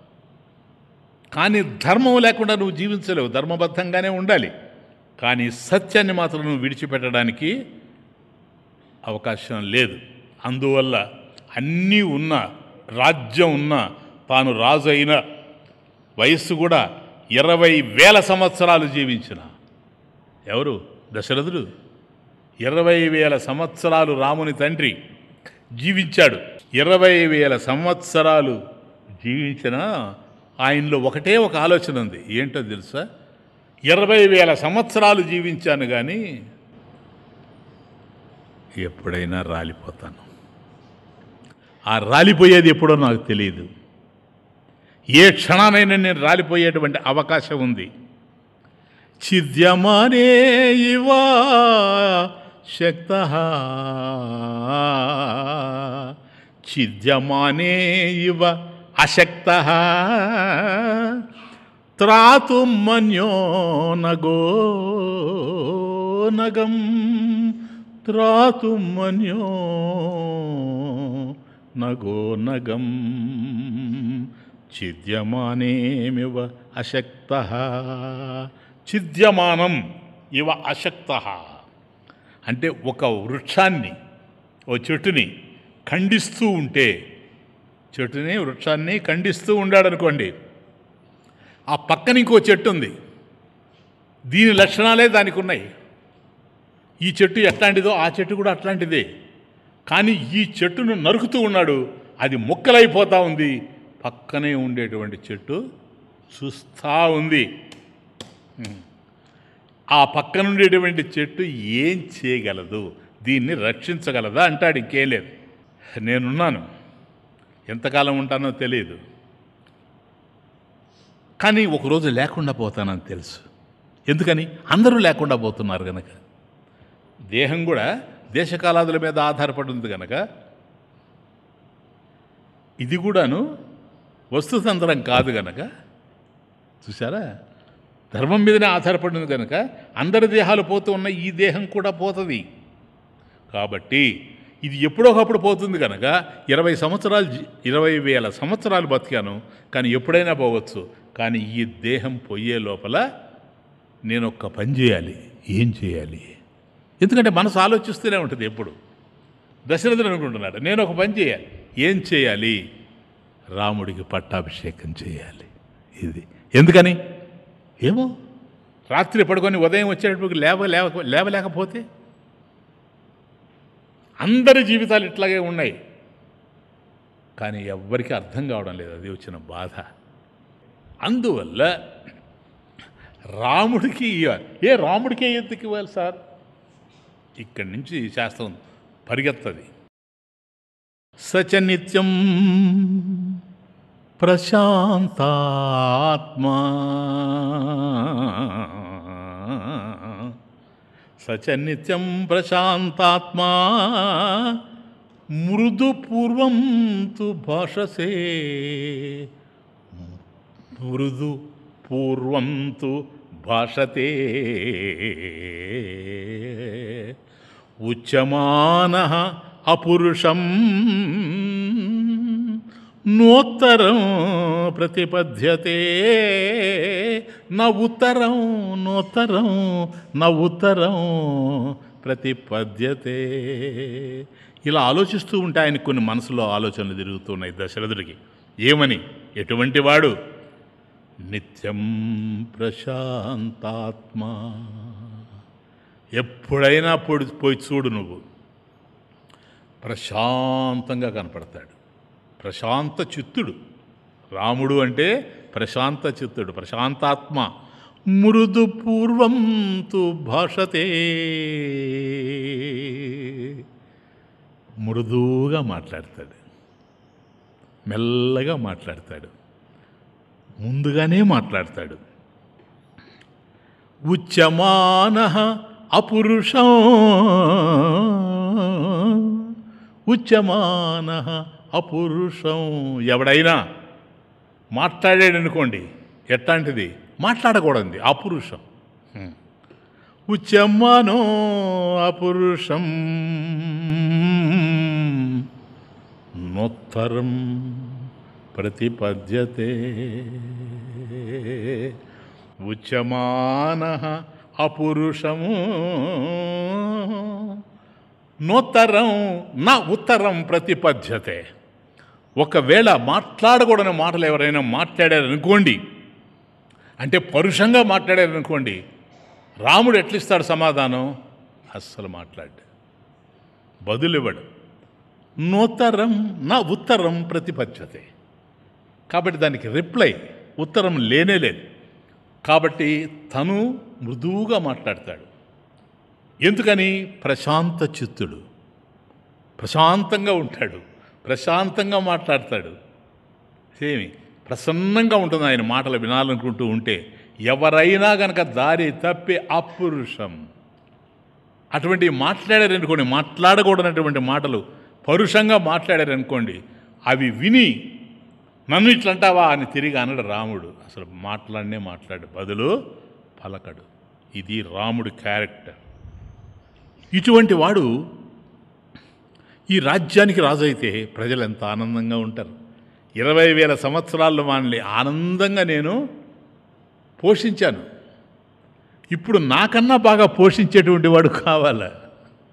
A: కానీ ధర్మం లేకుండా నువ్వు జీవించలేవు, ధర్మబద్ధంగానే ఉండాలి. కానీ సత్యాన్ని మాత్రం నువ్వు విడిచిపెట్టడానికి అవకాశం లేదు. అందువల్ల అన్నీ ఉన్న, రాజ్యం ఉన్న, తాను రాజు అయిన వయస్సు కూడా 20,000 సంవత్సరాలు జీవించిన ఎవరు? దశరథుడు. 20,000 సంవత్సరాలు రాముని తండ్రి జీవించాడు. 20,000 సంవత్సరాలు జీవించిన ఆయనలో ఒకటే ఒక ఆలోచన ఉంది. ఏంటో తెలుసా? 20,000 సంవత్సరాలు జీవించాను కానీ ఎప్పుడైనా రాలిపోతాను. ఆ రాలిపోయేది ఎప్పుడో నాకు తెలియదు. ఏ క్షణానైనా నేను రాలిపోయేటువంటి అవకాశం ఉంది. ఛిద్యమానే ఇవా శక్తః, ఛిద్యమానే ఇవ అశక్తః, త్రాతుం మన్యో నగో నగం, త్రాతుం మన్యో నగో నగం, ఛిద్యమానేమివ అశక్తః. ఛిద్యమానం ఇవ అశక్తః అంటే ఒక వృక్షాన్ని, ఓ చెట్టుని ఖండిస్తూ ఉంటే, చెట్టుని వృక్షాన్ని ఖండిస్తూ ఉండాడనుకోండి, ఆ పక్కన ఇంకో చెట్టు ఉంది, దీని లక్షణాలే దానికి ఉన్నాయి. ఈ చెట్టు ఎట్లాంటిదో ఆ చెట్టు కూడా అట్లాంటిదే. కానీ ఈ చెట్టును నరుకుతూ ఉన్నాడు, అది ముక్కలైపోతూ ఉంది. పక్కనే ఉండేటువంటి చెట్టు చూస్తూ ఉంది. ఆ పక్కన ఉండేటువంటి చెట్టు ఏం చేయగలదు, దీన్ని రక్షించగలదా అంటాడు. ఇంకేం లేదు. నేనున్నాను, ఎంతకాలం ఉంటానో తెలియదు, కానీ ఒకరోజు లేకుండా పోతానని తెలుసు. ఎందుకని? అందరూ లేకుండా పోతున్నారు కనుక. దేహం కూడా దేశకాలాదుల మీద ఆధారపడి ఉంది కనుక, ఇది కూడాను వస్తుతంత్రం కాదు కనుక, చూసారా, ధర్మం మీదనే ఆధారపడింది కనుక అందరి దేహాలు పోతూ ఉన్నాయి, ఈ దేహం కూడా పోతుంది. కాబట్టి ఇది ఎప్పుడో ఒకప్పుడు పోతుంది కనుక 20,000 సంవత్సరాలు బతికాను, కానీ ఎప్పుడైనా పోవచ్చు. కానీ ఈ దేహం పోయే లోపల నేను ఒక్క పని చేయాలి. ఏం చేయాలి? ఎందుకంటే మనసు ఆలోచిస్తూనే ఉంటుంది ఎప్పుడు. దశరథుడు అనుకుంటున్నాడు, నేను ఒక పని చేయాలి. ఏం చేయాలి? రాముడికి పట్టాభిషేకం చేయాలి. ఇది ఎందుకని? ఏమో, రాత్రి పడుకొని ఉదయం వచ్చేటప్పుడు లేవలేకపోతే అందరి జీవితాలు ఇట్లాగే ఉన్నాయి. కానీ ఎవ్వరికీ అర్థం కావడం లేదు, అది వచ్చిన బాధ. అందువల్ల రాముడికి రాముడికే ఎందుకు ఇవ్వాలి సార్? ఇక్కడి నుంచి శాస్త్రం పరిగెత్తది. సచ నిత్యం ప్రశాంతాత్మా, సచ నిత్యం ప్రశాంతాత్మా మృదు పూర్వం తు భాషసే, మృదు పూర్వం తు భాషతే ఉచ్యమానః అపురుషం నోత్తరం ప్రతిపద్యతే న ఉత్తరం నోత్తరం న ఉత్తరం ప్రతిపద్యతే. ఇలా ఆలోచిస్తూ ఉంటే ఆయనకు కొన్ని మనసులో ఆలోచనలు తిరుగుతున్నాయి దశరథుడికి. ఏమని? ఎటువంటి వాడు? నిత్యం ప్రశాంతాత్మ. ఎప్పుడైనా పోయి చూడు, నువ్వు ప్రశాంతంగా కనపడతాడు. ప్రశాంత చిత్తుడు రాముడు అంటే, ప్రశాంత చిత్తుడు, ప్రశాంతాత్మ. మృదు పూర్వం తు భాషతే, మృదువుగా మాట్లాడతాడు, మెల్లగా మాట్లాడతాడు, ముందుగానే మాట్లాడతాడు. ఉచ్యమానః అపురుషం, ఉచ్యమానః అపురుషం. ఎవడైనా మాట్లాడాడనుకోండి, ఎట్లాంటిది? మాట్లాడకూడదు, అపురుషం. ఉచ్యమానో అపురుషం నోత్తరం ప్రతిపద్యతే. ఉచ్యమానః అపురుషం నోత్తరం నా ఉత్తరం ప్రతిపద్యతే. ఒకవేళ మాట్లాడకూడని మాటలు ఎవరైనా మాట్లాడారనుకోండి, అంటే పరుషంగా మాట్లాడారనుకోండి, రాముడు ఎట్లిస్తాడు సమాధానం? అస్సలు మాట్లాడు, బదులివ్వడు. నోత్తరం నా ఉత్తరం ప్రతిపద్యతే. కాబట్టి దానికి రిప్లై, ఉత్తరం లేనేలేదు. కాబట్టి తను మృదువుగా మాట్లాడతాడు. ఎందుకని? ప్రశాంత చిత్తుడు, ప్రశాంతంగా ఉంటాడు, ప్రశాంతంగా మాట్లాడతాడు. ఏమి ప్రసన్నంగా ఉంటుంది ఆయన మాటలు వినాలనుకుంటూ ఉంటే. ఎవరైనా కనుక దారి తప్పి అపురుషం, అటువంటి మాట్లాడారనుకోండి, మాట్లాడకూడనటువంటి మాటలు పరుషంగా మాట్లాడారనుకోండి, అవి విని నన్ను ఇట్లంటావా అని తిరిగి అనడు రాముడు. అసలు మాట్లాడు, బదులు పలకడు. ఇది రాముడి క్యారెక్టర్. ఇటువంటి వాడు ఈ రాజ్యానికి రాజు అయితే ప్రజలు ఎంత ఆనందంగా ఉంటారు. 20,000 సంవత్సరాల్లో మనల్ని ఆనందంగా నేను పోషించాను. ఇప్పుడు నాకన్నా బాగా పోషించేటువంటి వాడు కావాలా?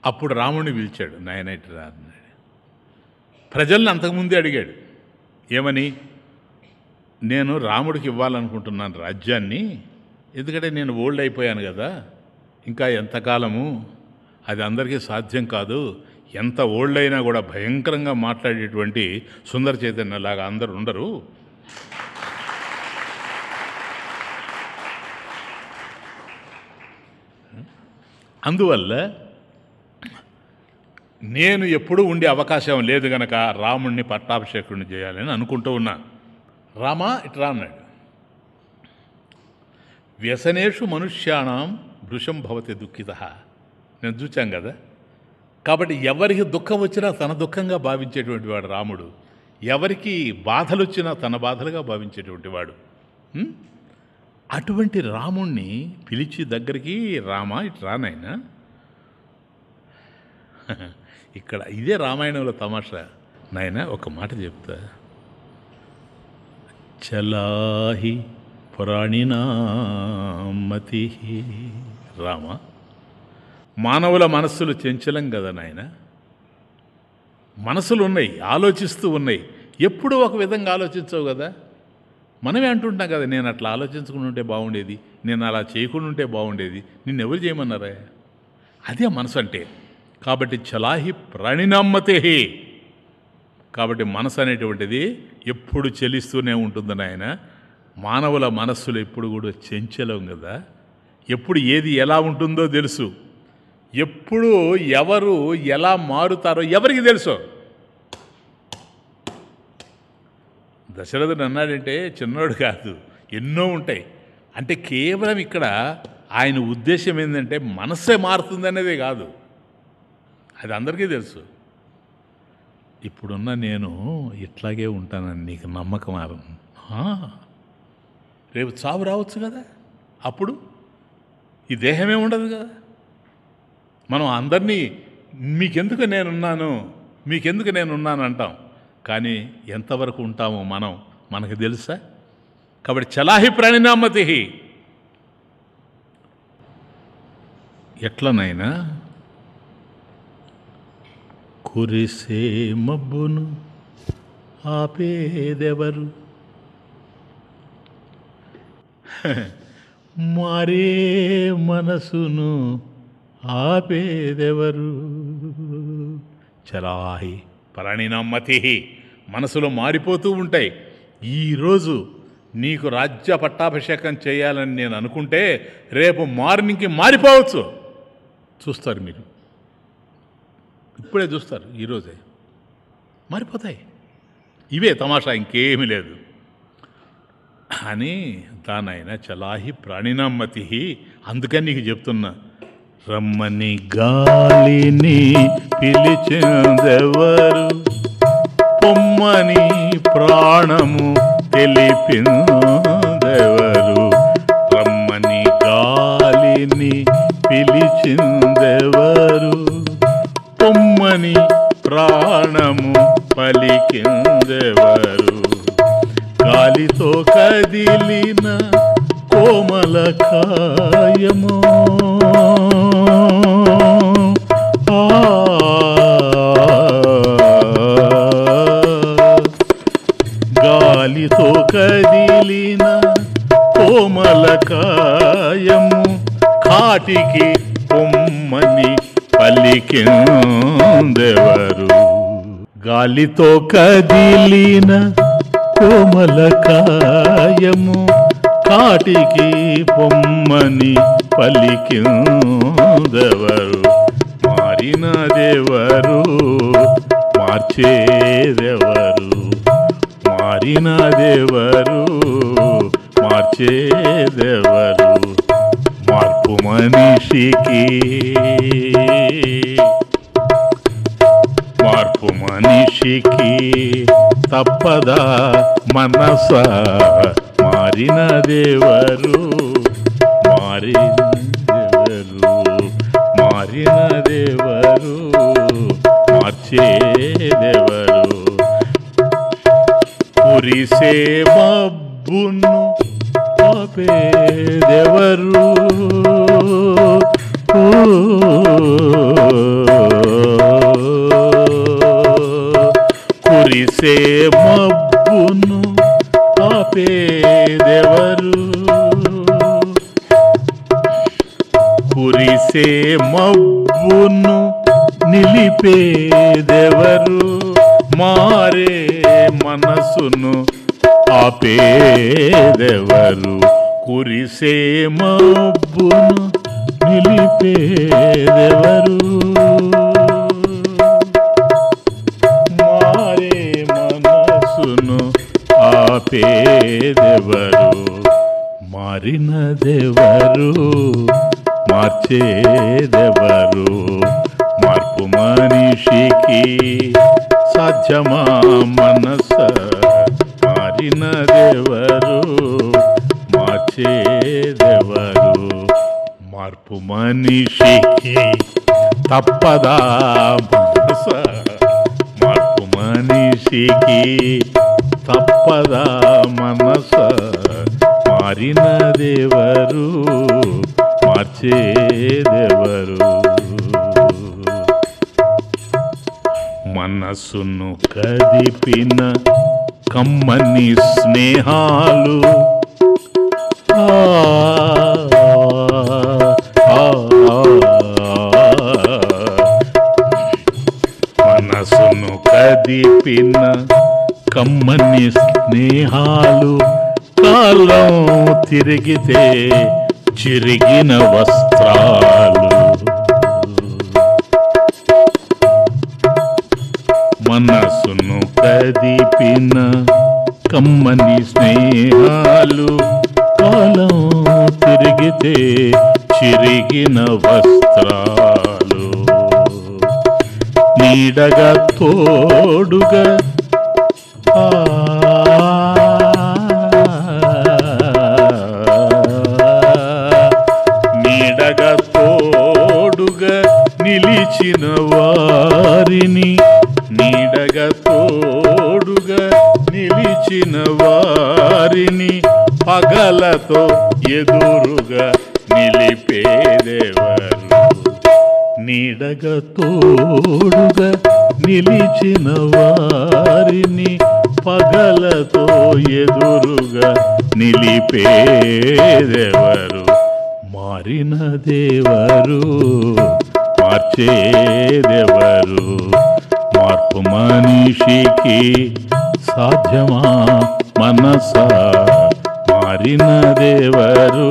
A: అప్పుడు రాముడిని పిలిచాడు, నాయన ఇట్రా అన్నాడు. ప్రజల్ని అంతకుముందే అడిగాడు, ఏమని? నేను రాముడికి ఇవ్వాలనుకుంటున్నాను రాజ్యాన్ని, ఎందుకంటే నేను ఓల్డ్ అయిపోయాను కదా, ఇంకా ఎంతకాలము, అది అందరికీ సాధ్యం కాదు, ఎంత ఓల్డ్ అయినా కూడా భయంకరంగా మాట్లాడేటువంటి సుందర చైతన్యలాగా అందరు ఉండరు, అందువల్ల నేను ఎప్పుడూ ఉండే అవకాశం లేదు గనక రాముణ్ణి పట్టాభిషేకుడిని చేయాలని అనుకుంటూ ఉన్నాను. రామా ఇట్రా అన్నాడు. వ్యసనేషు మనుష్యాణం భృశం భవతి దుఃఖిత. నేను చూచాం కదా. కాబట్టి ఎవరికి దుఃఖం వచ్చినా తన దుఃఖంగా భావించేటువంటి వాడు రాముడు, ఎవరికి బాధలు వచ్చినా తన బాధలుగా భావించేటువంటి వాడు. అటువంటి రాముణ్ణి పిలిచి దగ్గరికి, రామా ఇట్రా నాయనా. ఇక్కడ ఇదే రామాయణంలో తమాషా. నాయన ఒక మాట చెప్తా, చలాహి పురాణినామతి. రామ, మానవుల మనస్సులు చంచలం కదా నాయన, మనసులు ఉన్నాయి, ఆలోచిస్తూ ఉన్నాయి, ఎప్పుడూ ఒక విధంగా ఆలోచించవు కదా. మనమే అంటుంటాం కదా, నేను అట్లా ఆలోచించుకుని ఉంటే బాగుండేది, నేను అలా చేయకుండా ఉంటే బాగుండేది, నిన్ను ఎవరు చేయమన్నారా? అదే మనసు అంటే. కాబట్టి చలాహి ప్రాణినామతే. కాబట్టి మనసు అనేటువంటిది ఎప్పుడు చెలిస్తూనే ఉంటుంది నాయన. మానవుల మనస్సులు ఎప్పుడు కూడా చంచలం కదా, ఎప్పుడు ఏది ఎలా ఉంటుందో తెలుసు, ఎప్పుడు ఎవరు ఎలా మారుతారో ఎవరికి తెలుసు. దశరథుడు అన్నాడంటే చిన్నోడు కాదు, ఎన్నో ఉంటాయి. అంటే కేవలం ఇక్కడ ఆయన ఉద్దేశం ఏంటంటే మనస్సే మారుతుందనేదే కాదు, అది అందరికీ తెలుసు. ఇప్పుడున్న నేను ఇట్లాగే ఉంటానని నీకు నమ్మకం రేపు చావు రావచ్చు కదా, అప్పుడు ఈ దేహమే ఉండదు కదా. మనం అందరినీ మీకెందుకు నేనున్నాను, మీకెందుకు నేనున్నాను అంటాం, కానీ ఎంతవరకు ఉంటామో మనకు తెలుసా. కాబట్టి చలాహి ప్రాణినామతి. ఎట్లనైనా కురిసే మబ్బును ఆపేదెవరు, మారే మనసును ఆపేదెవరు. చలాహి ప్రాణినామతి. మనసులో మారిపోతూ ఉంటాయి. ఈరోజు నీకు రాజ్య పట్టాభిషేకం చేయాలని నేను అనుకుంటే రేపు మార్నింగ్కి మారిపోవచ్చు. చూస్తారు మీరు, ఇప్పుడే చూస్తారు, ఈరోజే మారిపోతాయి. ఇవే తమాషా, ఇంకేమీ లేదు అని దానైనా చలాహి ప్రాణినామతి. అందుకని నీకు చెప్తున్నా, రమ్మని గాలిని పిలిచిందెవరు, పొమ్మని ప్రాణము తెలిపిందెవరు. రమ్మని గాలిని పిలిచిందెవరు, పొమ్మని ప్రాణము పలికిందెవరు. గాలితో కదిలిన కోమల కాయము, గాలితో కదిలిన కోమల కాయము, కాటికి పొమ్మని పలికిందెవరు. గాలితో కదిలిన కోమల కాయము, కాటికి పొమ్మని పలికిందెవరు. మారినదెవరు, మార్చేదెవరు. మారినదెవరు, మార్చేదెవరు. మార్పు మనిషికి, మార్పు మనిషికి తప్పదా మనస. మారినదెవరు, మారినదెవరు. మారినదెవరు, మార్చేదెవరు. కురిసే మబ్బును ఆపేదెవరు. కురిసే మబ్బును ఆపేదెవరు, కురిసే మబ్బును నిలిపేదెవరు, మారే మనసును ఆపేదెవరు, కురిసే మబ్బును నిలిపేదెవరు, మారే మనసును ఆపేదెవరు, మారినదెవరు, మార్చేదెవరు, మార్పు మనిషికి సాధ్యమా మనస, మారినదెవరు, మార్చేదెవరు, మార్పు మనిషికి తప్పదా మనస, మార్పు మనిషికి తప్పదా మనస, మారినదెవరు, మార్చేదెవరు, మనసును కదిపిన కమ్మని స్నేహాలు, మనసును కదిపిన కమ్మని స్నేహాలు, కాలం తిరిగితే చిరిగిన వస్త్రాలు, మనసును కదిపిన కమ్మని స్నేహాలు, కాలం తిరిగితే చిరిగిన వస్త్రాలు, నీడగా తోడుగా నీడగా తోడుగా నిలిచిన వారిని, నీడగా తోడుగా నిలిచిన వారిని, పగలతో ఎదురుగా నిలిపేదెవరు, నీడగా తోడుగా నిలిచిన వారిని, పగలతో ఎదురుగా నిలిపేదెవరు, మారినదెవరు, మార్చేదెవరు, మార్పు మనిషికి సాధ్యమా మనస, మారినదెవరు,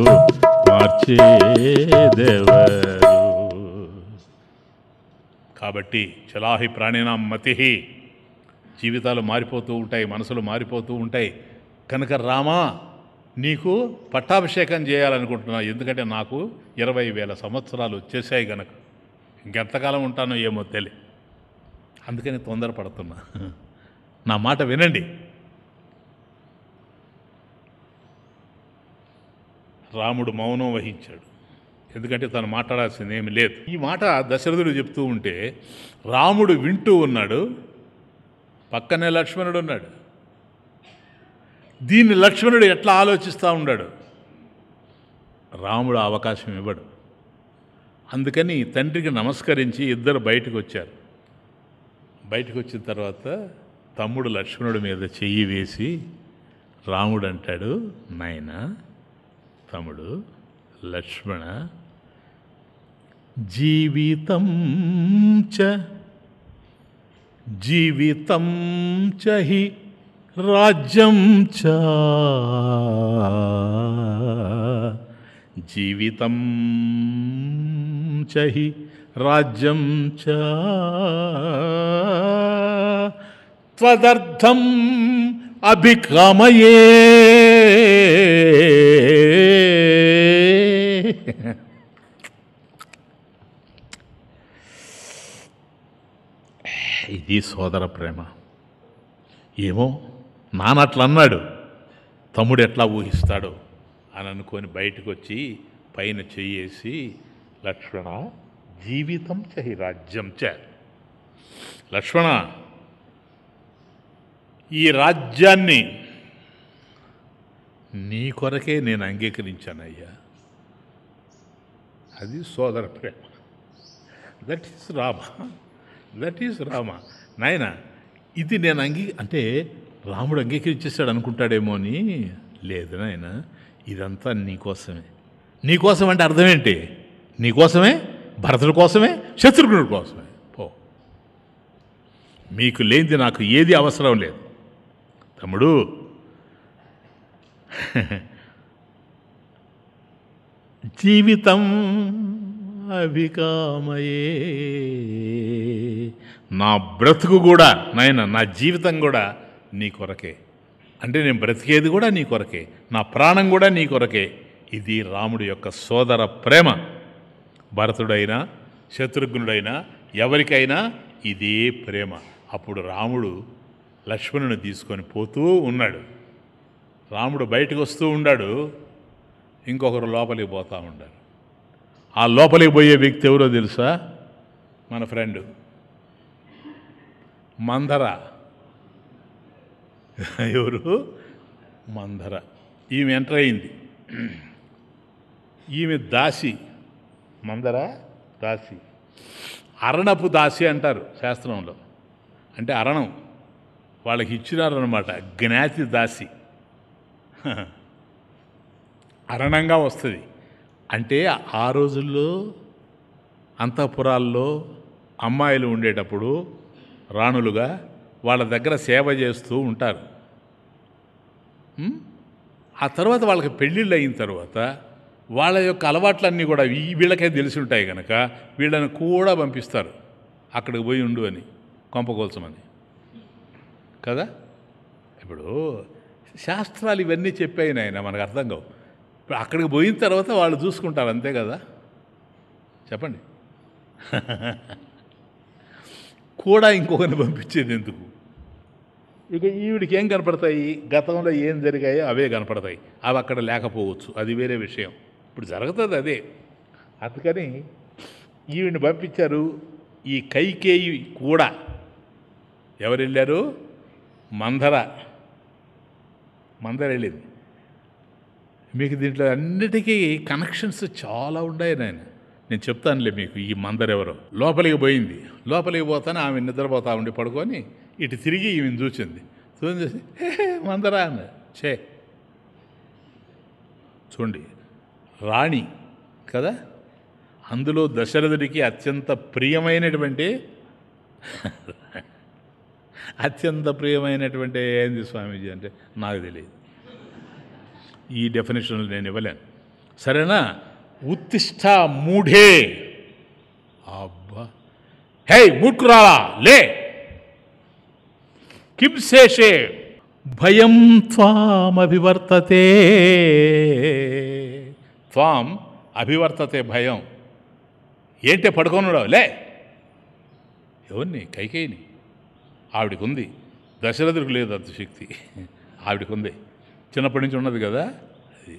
A: మార్చేదెవరు. కాబట్టి చలాహి ప్రాణినాం మతి, జీవితాలు మారిపోతూ ఉంటాయి, మనసులు మారిపోతూ ఉంటాయి. కనుక రామా, నీకు పట్టాభిషేకం చేయాలనుకుంటున్నా, ఎందుకంటే నాకు 20,000 సంవత్సరాలు వచ్చేసాయి గనక, ఇంకెంతకాలం ఉంటానో ఏమో తెలియదు, అందుకని తొందరపడుతున్నా. నా మాట వినండి. రాముడు మౌనం వహించాడు, ఎందుకంటే తను మాట్లాడాల్సింది ఏమి లేదు. ఈ మాట దశరథుడు చెప్తూ ఉంటే రాముడు వింటూ ఉన్నాడు, పక్కనే లక్ష్మణుడు ఉన్నాడు. దీన్ని లక్ష్మణుడు ఎట్లా ఆలోచిస్తూ ఉన్నాడు, రాముడు అవకాశం ఇవ్వడు. అందుకని తండ్రికి నమస్కరించి ఇద్దరు బయటకు వచ్చారు. బయటకు వచ్చిన తర్వాత తమ్ముడు లక్ష్మణుడి మీద చెయ్యి వేసి రాముడు అంటాడు, నాయనా తమ్ముడు లక్ష్మణ, జీవితం చ హి రాజ్యం చ, జీవితం చ హి రాజ్యం చ, త్వదర్థం అభికామయే. ఇది సోదర ప్రేమ. ఏమో నానట్లా అన్నాడు, తమ్ముడు ఎట్లా ఊహిస్తాడో అని అనుకొని బయటకు వచ్చి పైన చెయ్యేసి, లక్ష్మణ జీవితం చ హి రాజ్యం చ, లక్ష్మణ ఈ రాజ్యాన్ని నీ కొరకే నేను అంగీకరించానయ్యా. అది సోదర ప్రేమ. That is Rama, that is Rama. నాయన ఇది నేను అంటే రాముడు అంగీకరించేస్తాడు అనుకుంటాడేమో అని. లేదు నాయన, ఇదంతా నీకోసమే. నీకోసం అంటే అర్థం ఏంటి? నీకోసమే, భరతుడి కోసమే, శత్రుఘ్నుడి కోసమే. పో, మీకు లేనిది నాకు ఏది అవసరం లేదు తమ్ముడు. జీవితం అభికామయే, నా బ్రతుకు కూడా నాయన, నా జీవితం కూడా నీ కొరకే. అంటే నేను బ్రతికేది కూడా నీ కొరకే, నా ప్రాణం కూడా నీ కొరకే. ఇది రాముడి యొక్క సోదర ప్రేమ. భరతుడైనా శత్రుఘ్నుడైనా ఎవరికైనా ఇదే ప్రేమ. అప్పుడు రాముడు లక్ష్మణుని తీసుకొని పోతూ ఉన్నాడు. రాముడు బయటకు వస్తూ ఉన్నాడు, ఇంకొకరు లోపలికి పోతూ ఉంటారు. ఆ లోపలికి పోయే వ్యక్తి ఎవరో తెలుసా? మన ఫ్రెండ్ మందర. ఎవరు? మందర. ఈమె ఎంటర్ అయింది. ఈమె దాసి. మందర దాసి. అరణపు దాసి అంటారు శాస్త్రంలో. అంటే అరణం వాళ్ళకి ఇచ్చినారనమాట. జ్ఞాతి దాసి అరణంగా వస్తుంది. అంటే ఆ రోజుల్లో అంతఃపురాల్లో అమ్మాయిలు ఉండేటప్పుడు రాణులుగా వాళ్ళ దగ్గర సేవ చేస్తూ ఉంటారు. ఆ తర్వాత వాళ్ళకి పెళ్ళిళ్ళు అయిన తర్వాత వాళ్ళ యొక్క అలవాట్లన్నీ కూడా వీళ్ళకే తెలిసి ఉంటాయి కనుక వీళ్ళని కూడా పంపిస్తారు అక్కడికి పోయి ఉండు అని, కొంపకోల్చమని కదా. ఇప్పుడు శాస్త్రాలు ఇవన్నీ చెప్పాయి నాయన, మనకు అర్థం కావు. ఇప్పుడు అక్కడికి పోయిన తర్వాత వాళ్ళు చూసుకుంటారు, అంతే కదా. చెప్పండి. కూడా ఇంకొకరిని పంపించేది ఎందుకు? ఇక ఈవిడికి ఏం కనపడతాయి? గతంలో ఏం జరిగాయో అవే కనపడతాయి. అవి అక్కడ లేకపోవచ్చు, అది వేరే విషయం. ఇప్పుడు జరుగుతుంది అదే. అందుకని ఈవిడిని పంపించారు. ఈ కైకేయి కూడా ఎవరు వెళ్ళారు? మందర వెళ్ళింది. మీకు దీంట్లో అన్నిటికీ కనెక్షన్స్ చాలా ఉన్నాయి నేను చెప్తానులే మీకు. ఈ మందర ఎవరో లోపలికి పోయింది. లోపలికి పోతానే ఆమె నిద్రపోతా ఉండి పడుకొని ఇటు తిరిగి ఈమెను చూసింది. చూసి మందరా అన్న చూడండి, రాణి కదా. అందులో దశరథుడికి అత్యంత ప్రియమైనటువంటి ఏంది స్వామీజీ అంటే నాకు తెలియదు. ఈ డెఫినేషన్లు నేను ఇవ్వలేను, సరేనా. ఉత్తిష్ట మూఢే. అబ్బా, హే మూర్ఖురాలా లే. కిం శేషే భయం త్వామభివర్తతే. త్వాం అభివర్తతే భయం. ఏంటే పడుకోనున్నావు? లే. ఎవరిని? కైకేయిని. ఆవిడికి ఉంది, దశరథుడికి లేదు అంత శక్తి, ఆవిడికి ఉంది. చిన్నప్పటి నుంచి ఉన్నది కదా. అది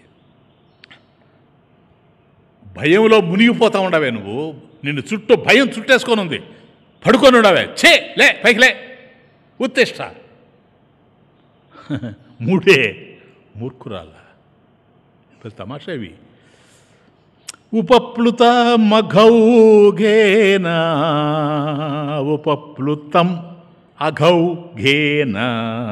A: భయంలో మునిగిపోతా ఉండవే నువ్వు. నిన్ను చుట్టూ భయం చుట్టేసుకొని ఉంది. పడుకొని ఉండవే. లే, పైకి లే. ఉత్తిష్ట. మూడే, మూర్ఖురాల. తమాషా ఇవి. ఉపప్లుత మఘౌఘేన, ఉపప్లుతం అఘౌఘేన.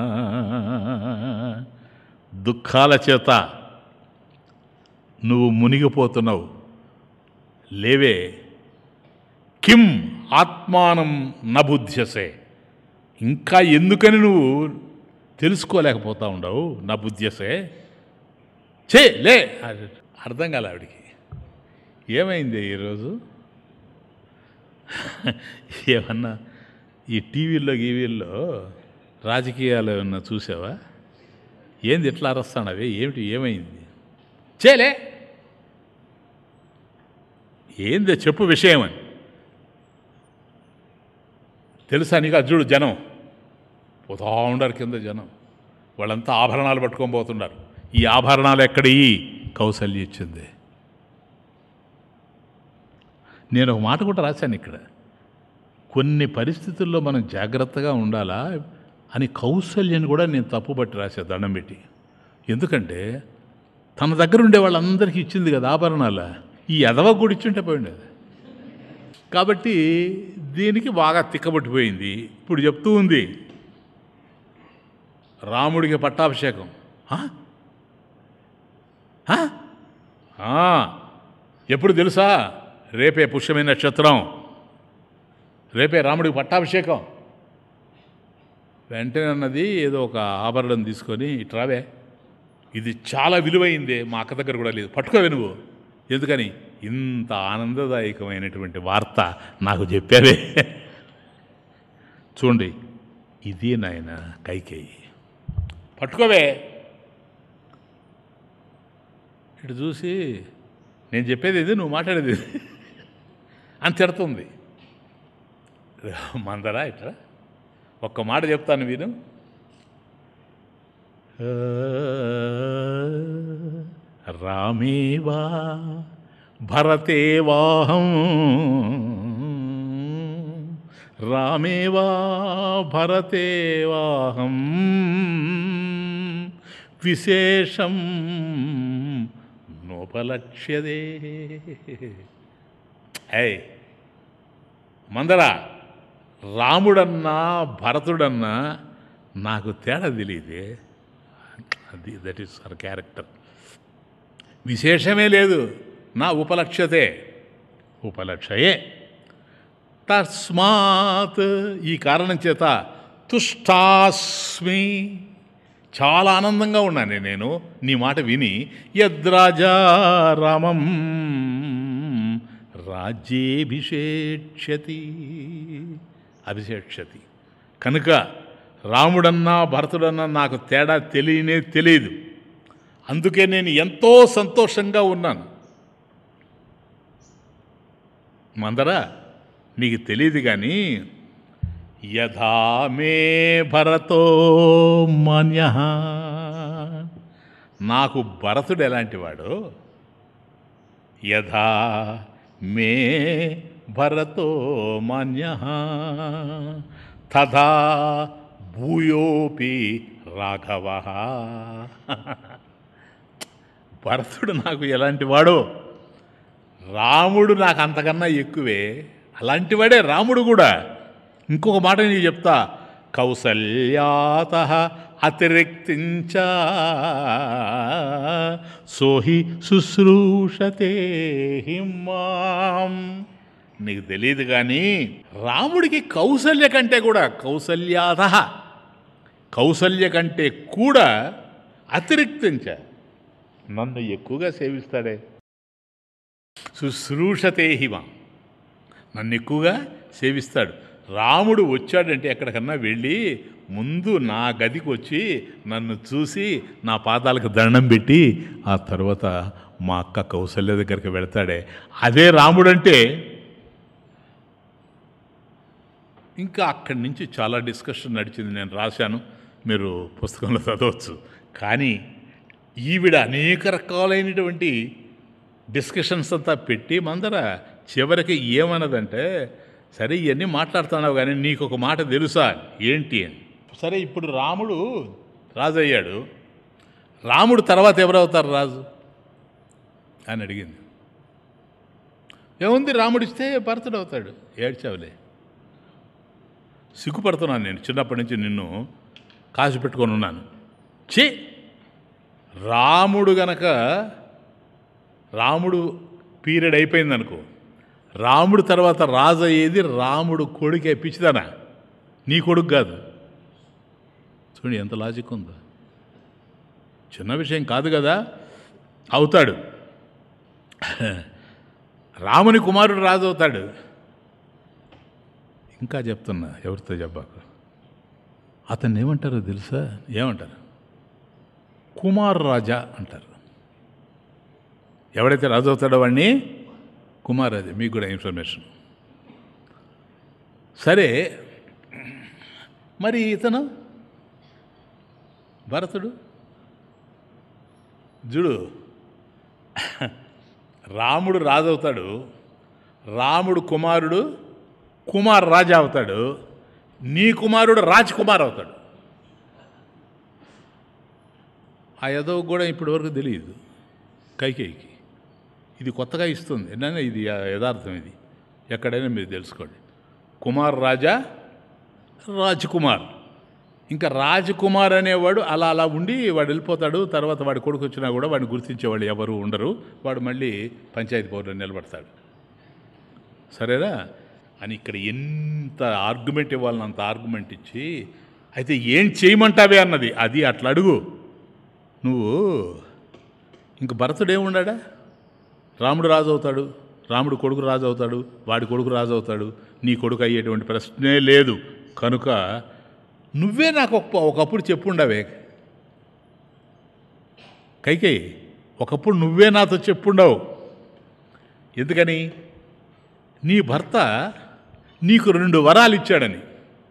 A: దుఃఖాల చేత నువ్వు మునిగిపోతున్నావు. లేవే. కిం ఆత్మానం నబుధ్యసే. ఇంకా ఎందుకని నువ్వు తెలుసుకోలేకపోతా ఉండవు? నబుధ్యసే. లే. అర్థం కాలే ఆవిడికి. ఏమైంది ఈరోజు? ఏమన్నా ఈ టీవీల్లో గీవీల్లో రాజకీయాలు ఏమన్నా చూసావా? ఏంది ఎట్లా అరస్తాను అవి? ఏమిటి? ఏమైంది? లే. ఏంది చెప్పు విషయం అని. తెలుసా నీకు? అర్జునుడు జనం పోతా ఉండరు కింద. జనం వాళ్ళంతా ఆభరణాలు పట్టుకొని పోతున్నారు. ఈ ఆభరణాలు ఎక్కడి? కౌసల్య ఇచ్చింది. నేను ఒక మాట కూడా రాశాను ఇక్కడ. కొన్ని పరిస్థితుల్లో మనం జాగ్రత్తగా ఉండాలా అని కౌసల్యని కూడా నేను తప్పుబట్టి రాశా, దండం పెట్టి. ఎందుకంటే తన దగ్గర ఉండే వాళ్ళందరికీ ఇచ్చింది కదా ఆభరణాల. ఈ ఎదవ కూడా ఇచ్చుంటే పోయిండేది. కాబట్టి దీనికి బాగా తిక్కబట్టిపోయింది. ఇప్పుడు చెప్తూ ఉంది, రాముడికి పట్టాభిషేకం. ఎప్పుడు తెలుసా? రేపే పుష్యమి నక్షత్రం, రేపే రాముడికి పట్టాభిషేకం. వెంటనే అన్నది ఏదో ఒక ఆభరణం తీసుకొని ఇట్రావే, ఇది చాలా విలువైందే, మా అక్క దగ్గర కూడా లేదు, పట్టుకోవే నువ్వు. ఎందుకని? ఇంత ఆనందదాయకమైనటువంటి వార్త నాకు చెప్పావే. చూడండి, ఇది నాయన కైకేయి, పట్టుకోవే. ఇటు చూసి నేను చెప్పేది ఇది, నువ్వు మాట్లాడేది ఇది అని తిడుతుంది. మందరా ఇట్లా ఒక్క మాట చెప్తాను విను. రామేవా భరతేవాహం, రామేవా భరతేవాహం, విశేషం నోపలక్ష్యదే. మందరా, రాముడన్నా భరతుడన్నా నాకు తేడా తెలియదే. అది దట్ ఈస్ హర్ క్యారెక్టర్. విశేషమే లేదు, నా ఉపలక్ష్యతే, ఉపలక్షయే. తస్మాత్, ఈ కారణం చేత, తుష్టాస్మి, చాలా ఆనందంగా ఉన్నాను నేను నీ మాట విని. యద్రాజా రామం రాజ్యేభిషేక్ష్యతి, అభిషేక్షతి. కనుక రాముడన్నా భరతుడన్నా నాకు తేడా తెలియదు. అందుకే నేను ఎంతో సంతోషంగా ఉన్నాను. మందరా, నీకు తెలియదు కానీ, యథా మే భరతో మాన్యః, నాకు భరతుడు ఎలాంటివాడో, యథా మే భరతో మాన్యః తథా భూయోపి రాఘవః. భరతుడు నాకు ఎలాంటి వాడో, రాముడు నాకు అంతకన్నా ఎక్కువే. అలాంటివాడే రాముడు కూడా. ఇంకొక మాట నేను చెప్తా, కౌసల్యాతః అతిరిక్తించ సోహి శుశ్రూషతే హిమాం. నీకు తెలియదు కానీ రాముడికి కౌసల్య కంటే కూడా, కౌసల్యాతః, కౌసల్య కంటే కూడా అతిరిక్తించ నన్ను ఎక్కువగా సేవిస్తాడే. శుశ్రూషతే హిమాం, నన్ను ఎక్కువగా సేవిస్తాడు. రాముడు వచ్చాడంటే ఎక్కడికన్నా వెళ్ళి ముందు నా గదికి వచ్చి నన్ను చూసి నా పాదాలకు దండం పెట్టి ఆ తర్వాత మా అక్క కౌసల్య దగ్గరికి వెళతాడే, అదే రాముడంటే. ఇంకా అక్కడి నుంచి చాలా డిస్కషన్ నడిచింది, నేను రాశాను, మీరు పుస్తకంలో చదవచ్చు. కానీ ఈవిడ అనేక రకాలైనటువంటి డిస్కషన్స్ అంతా పెట్టి మందర చివరికి ఏమన్నదంటే, సరే ఇవన్నీ మాట్లాడుతున్నావు కానీ నీకు ఒక మాట తెలుసా ఏంటి అని. సరే ఇప్పుడు రాముడు రాజు అయ్యాడు, రాముడు తర్వాత ఎవరవుతారు రాజు అని అడిగింది. ఏముంది, రాముడిస్తే భరతుడు అవుతాడు. ఏడ్చావులే, సిగ్గుపడుతున్నాను నేను, చిన్నప్పటి నుంచి నిన్ను కాసి పెట్టుకొని ఉన్నాను. రాముడు గనక, రాముడు పీరియడ్ అయిపోయిందనుకో, రాముడు తర్వాత రాజు అయ్యేది రాముడు కొడుకే. పిచ్చిదానా, నీ కొడుకు కాదు. చూడండి ఎంత లాజిక్ ఉందో, చిన్న విషయం కాదు కదా. అవుతాడు, రాముని కుమారుడు రాజు అవుతాడు. ఇంకా చెప్తున్నా, ఎవరితో చెప్పాకు, అతన్ని ఏమంటారో తెలుసా? ఏమంటారు? కుమార్ రాజా అంటారు. ఎవడైతే రాజు అవుతాడో వాడిని కుమార్ రాజా. మీకు కూడా ఇన్ఫర్మేషన్. సరే, మరి ఇతను భరతుడు చూడు, రాముడు రాజు అవుతాడు, రాముడు కుమారుడు కుమార్ రాజా అవుతాడు, నీ కుమారుడు రాజ్ కుమార్ అవుతాడు. ఆ యదవ్ కూడా ఇప్పటి వరకు తెలియదు కైకేయికి. ఇది కొత్తగా ఇస్తుంది ఏంటంటే, ఇది యథార్థం. ఇది ఎక్కడైనా మీరు తెలుసుకోండి. కుమార్ రాజా, రాజ్ కుమార్. ఇంకా రాజకుమార్ అనేవాడు అలా అలా ఉండి వాడు వెళ్ళిపోతాడు. తర్వాత వాడి కొడుకు వచ్చినా కూడా వాడిని గుర్తించేవాళ్ళు ఎవరు ఉండరు. వాడు మళ్ళీ పంచాయతీ పౌరులు నిలబడతాడు. సరేనా అని ఇక్కడ ఎంత ఆర్గ్యుమెంట్ ఇవ్వాలని అంత ఆర్గ్యుమెంట్ ఇచ్చి, అయితే ఏం చేయమంటావే అన్నది. అది అట్లా అడుగు. నువ్వు ఇంక భరతుడేముండా, రాముడు రాజు అవుతాడు, రాముడు కొడుకు రాజు అవుతాడు, వాడి కొడుకు రాజు అవుతాడు, నీ కొడుకు అయ్యేటువంటి ప్రశ్నే లేదు. కనుక నువ్వే నాకు ఒకప్పుడు చెప్పుండవే కైకేయి, ఒకప్పుడు నువ్వే నాతో చెప్పుండవు. ఎందుకని? నీ భర్త నీకు 2 వరాలు ఇచ్చాడని.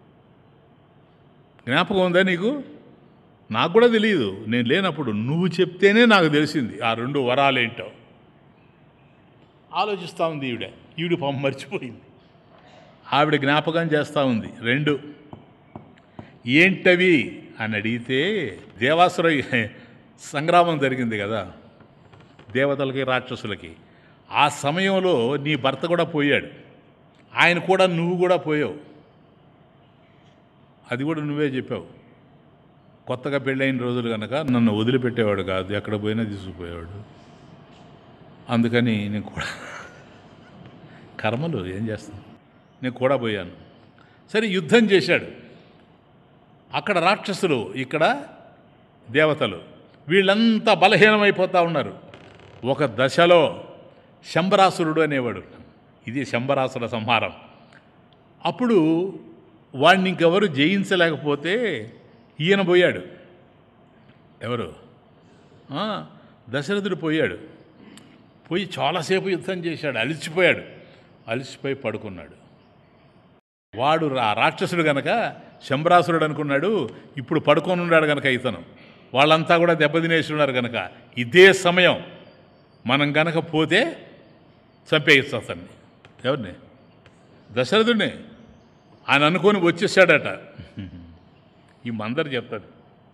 A: జ్ఞాపకం ఉందా నీకు? నాకు కూడా తెలియదు, నేను లేనప్పుడు నువ్వు చెప్తేనే నాకు తెలిసింది ఆ 2 వరాలేంటో. ఆలోచిస్తూ ఉంది ఈవిడ పాపం మర్చిపోయింది. ఆవిడ జ్ఞాపకం చేస్తూ ఉంది. 2 ఏంటవి అని అడిగితే, దేవాసుర సంగ్రామం జరిగింది కదా దేవతలకి రాక్షసులకి. ఆ సమయంలో నీ భర్త కూడా పోయాడు, ఆయన కూడా నువ్వు కూడా పోయావు. అది కూడా నువ్వే చెప్పావు. కొత్తగా పెళ్ళైన రోజులు కనుక నన్ను వదిలిపెట్టేవాడు కాదు, ఎక్కడ పోయినా తీసుకుపోయేవాడు. అందుకని నేను కూడా కర్మలు ఏం చేస్తాను, నేను కూడా పోయాను. సరే, యుద్ధం చేశాడు. అక్కడ రాక్షసులు, ఇక్కడ దేవతలు, వీళ్ళంతా బలహీనమైపోతూ ఉన్నారు. ఒక దశలో శంబరాసురుడు అనేవాడు, ఇది శంబరాసుర సంహారం. అప్పుడు వాడిని ఇంకెవరు జయించలేకపోతే ఈయన పోయాడు. ఎవరు? దశరథుడు పోయాడు. పోయి చాలాసేపు యుద్ధం చేశాడు, అలిసిపోయి పడుకున్నాడు. వాడు రాక్షసుడు గనక శంబరాసురుడు అనుకున్నాడు, ఇప్పుడు పడుకొని ఉన్నాడు గనక ఇతను, వాళ్ళంతా కూడా దెబ్బతినేసి ఉన్నారు గనక ఇదే సమయం మనం గనక పోతే చంపేయచ్చు అతన్ని. ఎవరిని? దశరథుడిని. ఆయన అనుకొని వచ్చేసాడట. ఈ మందరు చెప్తాడు.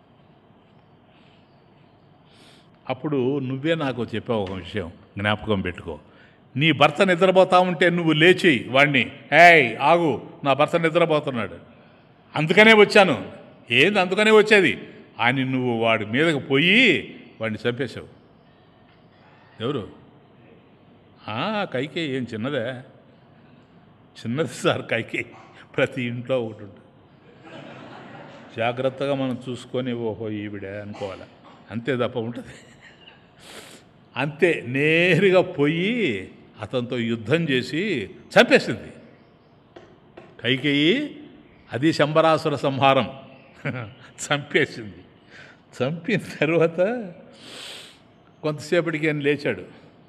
A: అప్పుడు నువ్వే నాకు చెప్పావు ఒక విషయం, జ్ఞాపకం పెట్టుకో. నీ భర్త నిద్రపోతా ఉంటే నువ్వు లేచి వాడిని, ఏయ్ ఆగు, నా భర్త నిద్రపోతున్నాడు, అందుకనే వచ్చాను. ఏంది అందుకనే వచ్చేది అని నువ్వు వాడి మీదకు పోయి వాడిని చంపేశావు. ఎవరు? కైకేయి. ఏం చిన్నదే? చిన్నది సార్ కైకేయి. ప్రతి ఇంట్లో ఒకటి ఉంటుంది. జాగ్రత్తగా మనం చూసుకొని ఓహో ఈవిడే అనుకోవాలి, అంతే తప్ప ఉంటుంది. అంతే, నేరుగా పోయి అతనితో యుద్ధం చేసి చంపేసింది కైకేయి. అది శంబరాసుర సంహారం. చంపేసింది. చంపిన తర్వాత కొంతసేపటికి ఆయన లేచాడు.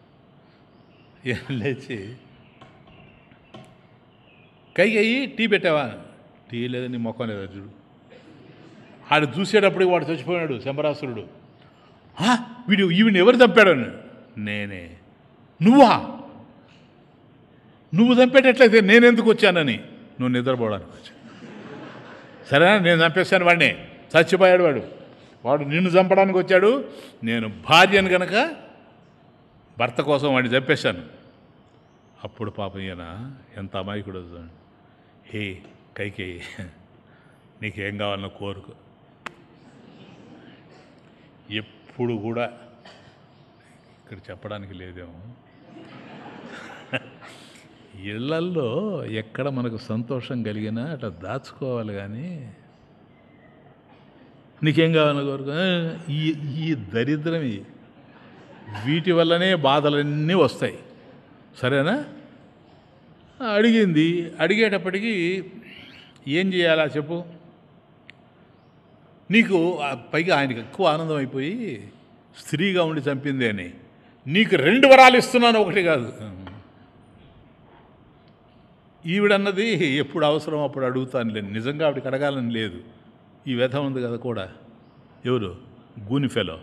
A: లేచి, కైకేయి టీ పెట్టావా? టీ లేదు, నీ మొక్కం లేదా చూడు. ఆడు చూసేటప్పటికి వాడు చచ్చిపోయాడు శంబరాసురుడు. ఈవిని ఎవరు చంపాడని? నేనే. నువ్వా? నువ్వు చంపేటట్లయితే నేనెందుకు వచ్చానని? నువ్వు నిద్రపోవడానికి వచ్చా. సరేనా, నేను చంపేస్తాను వాడిని. చచ్చిపోయాడు వాడు నిన్ను చంపడానికి వచ్చాడు. నేను భార్యను కనుక భర్త కోసం వాడిని చంపేశాను. అప్పుడు పాపం ఈయన ఎంత అమాయకుడు. హే కైకేయి, నీకేం కావాలన్నా కోరుకో. ఎప్పుడు కూడా ఇక్కడ చెప్పడానికి లేదేమో, ఇళ్లల్లో ఎక్కడ మనకు సంతోషం కలిగినా అట్లా దాచుకోవాలి. కానీ నీకేం కావాలన్నా కోరుకో, ఈ దరిద్రం, వీటి వల్లనే బాధలన్నీ వస్తాయి. సరేనా? అడిగింది. అడిగేటప్పటికీ ఏం చేయాలా చెప్పు? నీకు పైగా ఆయనకి ఎక్కువ ఆనందం అయిపోయి స్త్రీగా ఉండి చంపింది అని, నీకు 2 వరాలు ఇస్తున్నాను, ఒకటి కాదు. ఈవిడన్నది ఎప్పుడు అవసరం అప్పుడు అడుగుతాను లేదు, నిజంగా ఆవిడకి అడగాలని లేదు. ఈ వ్యధ ఉంది కదా కూడా, ఎవరు? గూని ఫెలో.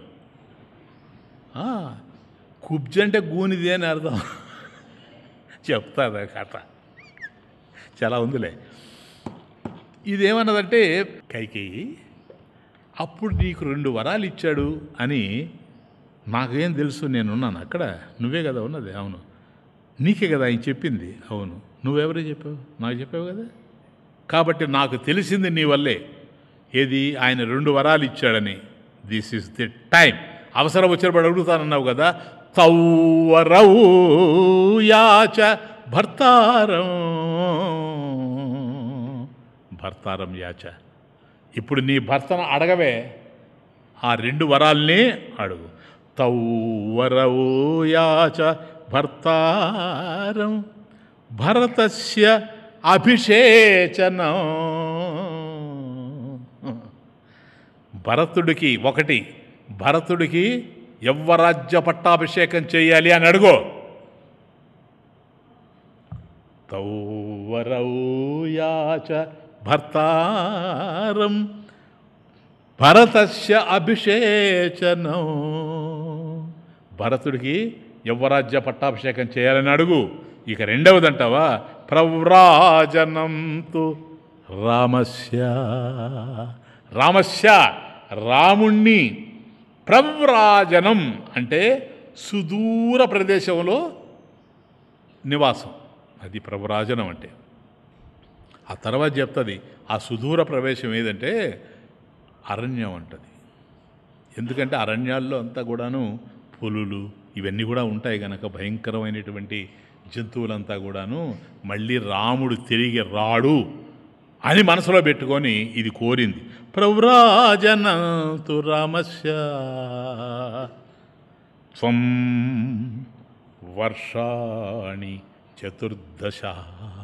A: కుబ్జ అంటే గూనిది అని అర్థం. చెప్తాదా కథ, చాలా ఉందిలే. ఇదేమన్నదంటే, కైకేయి అప్పుడు నీకు 2 వరాలు ఇచ్చాడు అని నాకేం తెలుసు, నేనున్నాను అక్కడ, నువ్వే కదా ఉన్నది. అవును, నీకే కదా ఆయన చెప్పింది. అవును, నువ్వెవరో చెప్పావు? నాకు చెప్పావు కదా. కాబట్టి నాకు తెలిసింది నీ వల్లే. ఏది ఆయన 2 వరాలు ఇచ్చాడని. This is the time. అవసరం వచ్చినప్పుడు అడుగుతానన్నావు కదా. తౌవరవు యాచ భర్తారం భర్తారం యాచ. ఇప్పుడు నీ భర్తను అడగవే, ఆ 2 వరాల్ని అడుగు. తౌవరవు యాచ భర్తారం భరతస్య అభిషేచనం. భరతుడికి యవ్వరాజ్య పట్టాభిషేకం చేయాలి అని అడుగు. తౌవరౌయాచ భర్తారం భరతస్య అభిషేచనం. భరతుడికి యవ్వరాజ్య పట్టాభిషేకం చేయాలని అడుగు. ఇక రెండవదంటావా, ప్రవ్రాజనం తు రామస్య రాముణ్ణి ప్రవ్రాజనం అంటే సుదూర ప్రదేశంలో నివాసం. అది ప్రవ్రాజనం అంటే. ఆ తర్వాత చెప్తుంది ఆ సుదూర ప్రవేశం ఏదంటే అరణ్యం అంటది. ఎందుకంటే అరణ్యాల్లో అంతా కూడాను పులులు ఇవన్నీ కూడా ఉంటాయి కనుక భయంకరమైనటువంటి జంతువులంతా కూడాను మళ్ళీ రాముడు తిరిగి రాడు అని మనసులో పెట్టుకొని ఇది కోరింది. ప్రవ్రాజనంతు రామస్య త్వం వర్షాణి 14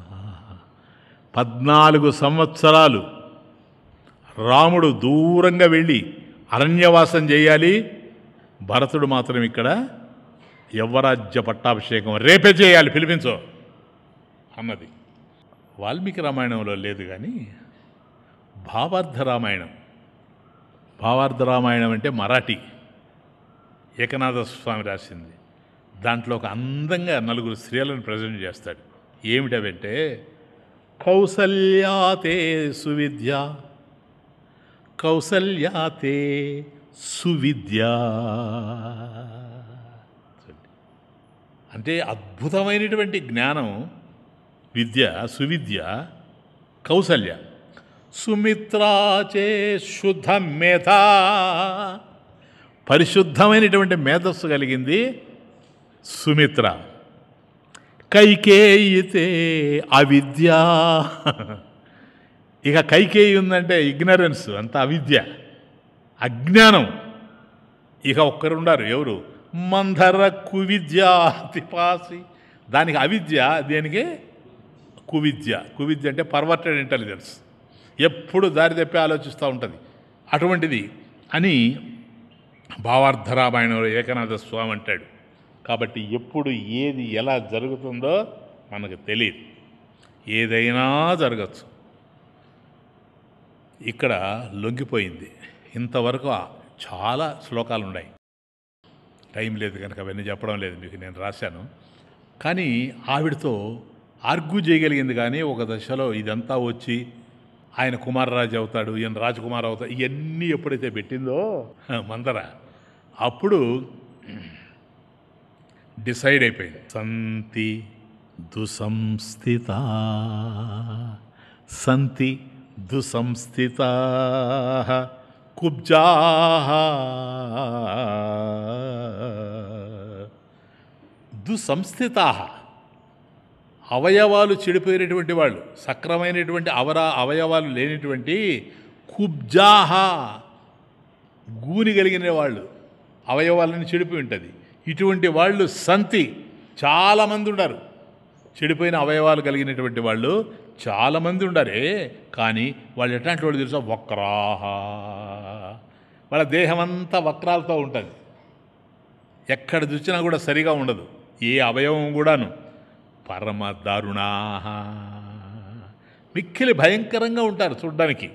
A: 14 సంవత్సరాలు రాముడు దూరంగా వెళ్ళి అరణ్యవాసం చేయాలి. భరతుడు మాత్రం ఇక్కడ యవ్వరాజ్య పట్టాభిషేకం రేపే చేయాలి, పిలిపించో అన్నది. వాల్మీకి రామాయణంలో లేదు కానీ భావార్థ రామాయణం అంటే మరాఠీ, ఏకనాథ స్వామి రాసింది. దాంట్లో ఒక అందంగా 4 స్త్రీలను ప్రజెంట్ చేస్తాడు. ఏమిటవంటే కౌసల్యాతే సువిద్య అంటే అద్భుతమైనటువంటి జ్ఞానం, విద్య, సువిద్య, కౌసల్య. సుమిత్రాచే శుద్ధ మేధ పరిశుద్ధమైనటువంటి మేధస్సు కలిగింది సుమిత్ర. కైకేయితే అవిద్య. ఇక కైకేయి ఉందంటే ఇగ్నరెన్స్, అంత అవిద్య, అజ్ఞానం. ఇక ఒక్కరుండారు, ఎవరు? మంధర కువిద్యా తిపాసి. దానికి అవిద్య, దేనికి కువిద్య. కువిద్య అంటే పర్వర్టెడ్ ఇంటెలిజెన్స్, ఎప్పుడు దారి తప్పి ఆలోచిస్తూ ఉంటుంది. అటువంటిది అని భావార్థ రామాయణంలో ఏకనాథ స్వామి అంటాడు. కాబట్టి ఎప్పుడు ఏది ఎలా జరుగుతుందో మనకు తెలియదు, ఏదైనా జరగచ్చు. ఇక్కడ లొంగిపోయింది. ఇంతవరకు చాలా శ్లోకాలు ఉన్నాయి, టైం లేదు కనుక అవన్నీ చెప్పడం లేదు మీకు, నేను రాశాను. కానీ ఆవిడతో ఆర్గ్యూ చేయగలిగింది. కానీ ఒక దశలో ఇదంతా వచ్చి ఆయన కుమారరాజు అవుతాడు, ఈయన రాజకుమార్ అవుతాడు, ఇవన్నీ ఎప్పుడైతే పెట్టిందో మందర, అప్పుడు డిసైడ్ అయిపోయింది. సంతి దుసంస్థితా కుబ్జా దుసంస్థితా, అవయవాలు చెడిపోయినటువంటి వాళ్ళు, సక్రమైనటువంటి అవయవాలు లేనిటువంటి కుబ్జాహ, గూని కలిగిన వాళ్ళు, అవయవాలను చెడిపోయి ఉంటుంది. ఇటువంటి వాళ్ళు సంతి చాలామంది ఉన్నారు. చెడిపోయిన అవయవాలు కలిగినటువంటి వాళ్ళు చాలామంది ఉండారే. కానీ వాళ్ళు ఎట్లాంటి వాళ్ళు తెలుసా? వక్రాహ, వాళ్ళ దేహం అంతా వక్రాలతో ఉంటుంది, ఎక్కడ చూసినా కూడా సరిగా ఉండదు, ఏ అవయవం కూడాను. పరమ దారుణాహ, మిక్కిలి భయంకరంగా ఉంటారు చూడ్డానికి.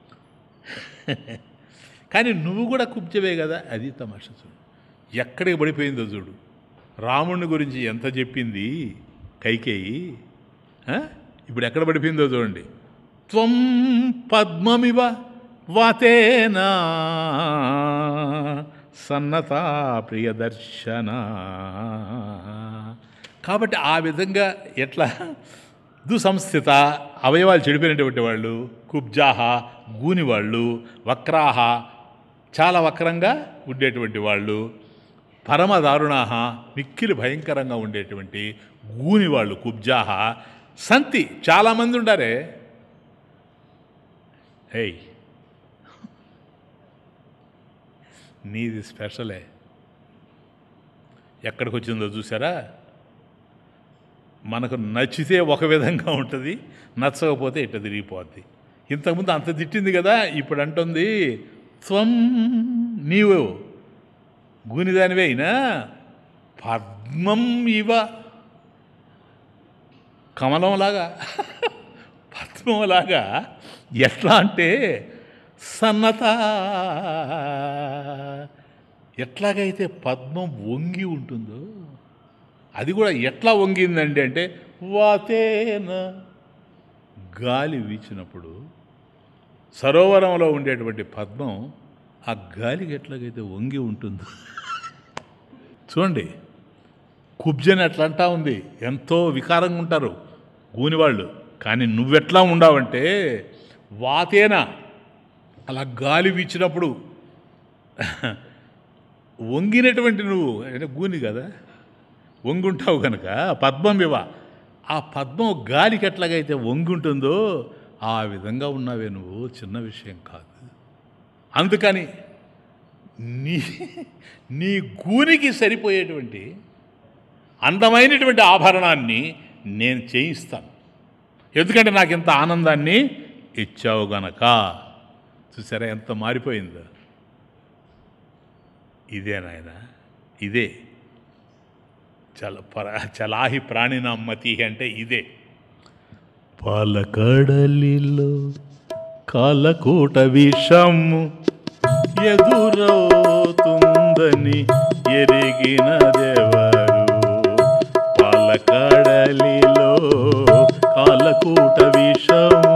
A: కానీ నువ్వు కూడా కుబ్జవే కదా, అది తమాషా. చూడు ఎక్కడికి పడిపోయిందో చూడు. రాముడిని గురించి ఎంత చెప్పింది కైకేయి, ఇప్పుడు ఎక్కడ పడిపోయిందో చూడండి. త్వం పద్మమివ వాతేనా సన్నతా ప్రియదర్శన. కాబట్టి ఆ విధంగా ఎట్లా దుసంస్థిత అవయవాలు చెడిపోయినటువంటి వాళ్ళు, కుబ్జాహ గూనివాళ్ళు, వక్రాహ చాలా వక్రంగా ఉండేటువంటి వాళ్ళు, పరమదారుణాహ మిక్కిలి భయంకరంగా ఉండేటువంటి గూనివాళ్ళు కుబ్జాహ సంతి చాలామంది ఉండారే. ఏయ్ నీది స్పెషలే. ఎక్కడికి వచ్చిందో చూసారా? మనకు నచ్చితే ఒక విధంగా ఉంటుంది, నచ్చకపోతే ఇట్ట తిరిగిపోద్ది. ఇంతకుముందు అంత తిట్టింది కదా, ఇప్పుడు అంటుంది త్వం నీవు గూనిదానివే అయినా పద్మం ఇవ కమలంలాగా పద్మంలాగా. ఎట్లా అంటే సన్నత, ఎట్లాగైతే పద్మం వంగి ఉంటుందో అది కూడా ఎట్లా వంగిందండి అంటే వాతేన గాలి వీచినప్పుడు సరోవరంలో ఉండేటువంటి పద్మం ఆ గాలికి ఎట్లాగైతే వంగి ఉంటుందో చూడండి. కుబ్జని అట్లా అంటా ఉంది, ఎంతో వికారంగా ఉంటారు గూనివాళ్ళు. కానీ నువ్వెట్లా ఉండావంటే వాతేన అలా గాలి వీచినప్పుడు వంగినటువంటి నువ్వు అంటే గూని కదా, వంగుంటావు కనుక పద్మం ఇవ. ఆ పద్మం గాలికి ఎట్లాగైతే వంగి ఉంటుందో ఆ విధంగా ఉన్నావే నువ్వు, చిన్న విషయం కాదు. అందుకని నీ గూనికి సరిపోయేటువంటి అందమైనటువంటి ఆభరణాన్ని నేను చేయిస్తాను, ఎందుకంటే నాకు ఇంత ఆనందాన్ని ఇచ్చావు గనక. చూసారా ఎంత మారిపోయిందో. ఇదే నాయన, ఇదే చలాహి ప్రాణినామతి అంటే ఇదే. పాలకడలిలో కాలకూట విషము ఎదురవుతుందని ఎరిగినదెవరు? పాలకడలిలో కాలకూట విషము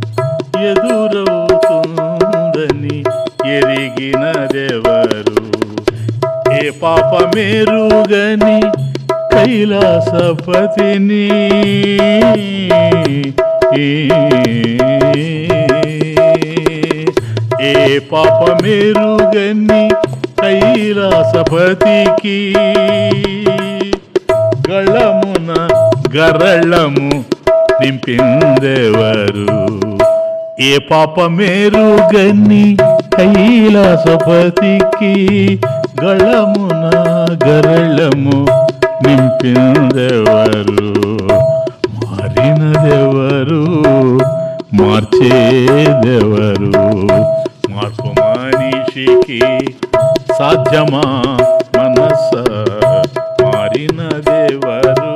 A: ఎదురవుతుందని ఎరిగినదెవరు? ఏ పాపమేరుగని కైలాసపతిని, ఏ పాపమేరుగని కైలాసపతికి గళమున గరళము నింపిందెవరు? ఏ పాపమేరుగని కైలాసపతికి గళమున గరళము నింపిందెవరు? మారినదెవరు? మార్చేదెవరు? మార్పు మనిషికి సాధ్యమా మనస? మారినదెవరు?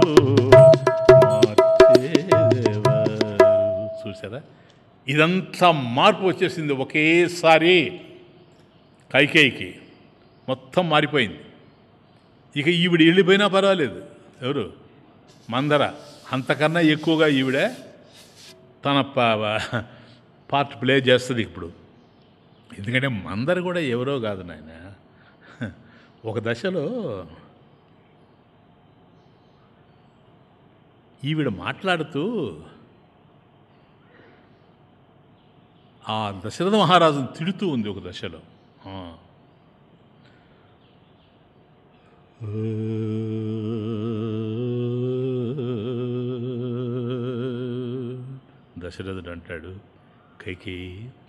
A: మార్చేదెవరు? చూసారా, ఇదంతా మార్పు వచ్చేసింది ఒకేసారి. కైకేయికి మొత్తం మారిపోయింది. ఇక ఈవిడ వెళ్ళిపోయినా పర్వాలేదు. ఎవరు? మందర. అంతకన్నా ఎక్కువగా ఈవిడ తన పార్ట్ ప్లే చేస్తుంది ఇప్పుడు. ఎందుకంటే మందర కూడా ఎవరో కాదు నాయన. ఒక దశలో ఈవిడ మాట్లాడుతూ ఆ దశరథ మహారాజును తిడుతూ ఉంది ఒక దశలో. దశరథుడు అంటాడు, కైకేయి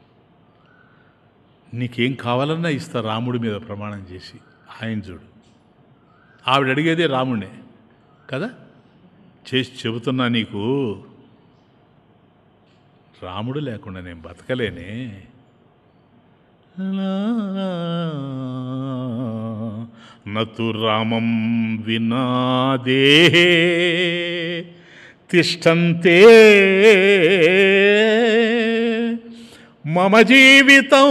A: నీకేం కావాలన్నా ఇస్తా రాముడి మీద ప్రమాణం చేసి. ఆయన చూడు, ఆవిడ అడిగేదే రాముడే కదా. చేసి చెబుతున్నా నీకు, రాముడు లేకుండా నేను బతకలేనే. నతు రామం వినాదే తిష్టంతే మమ జీవితం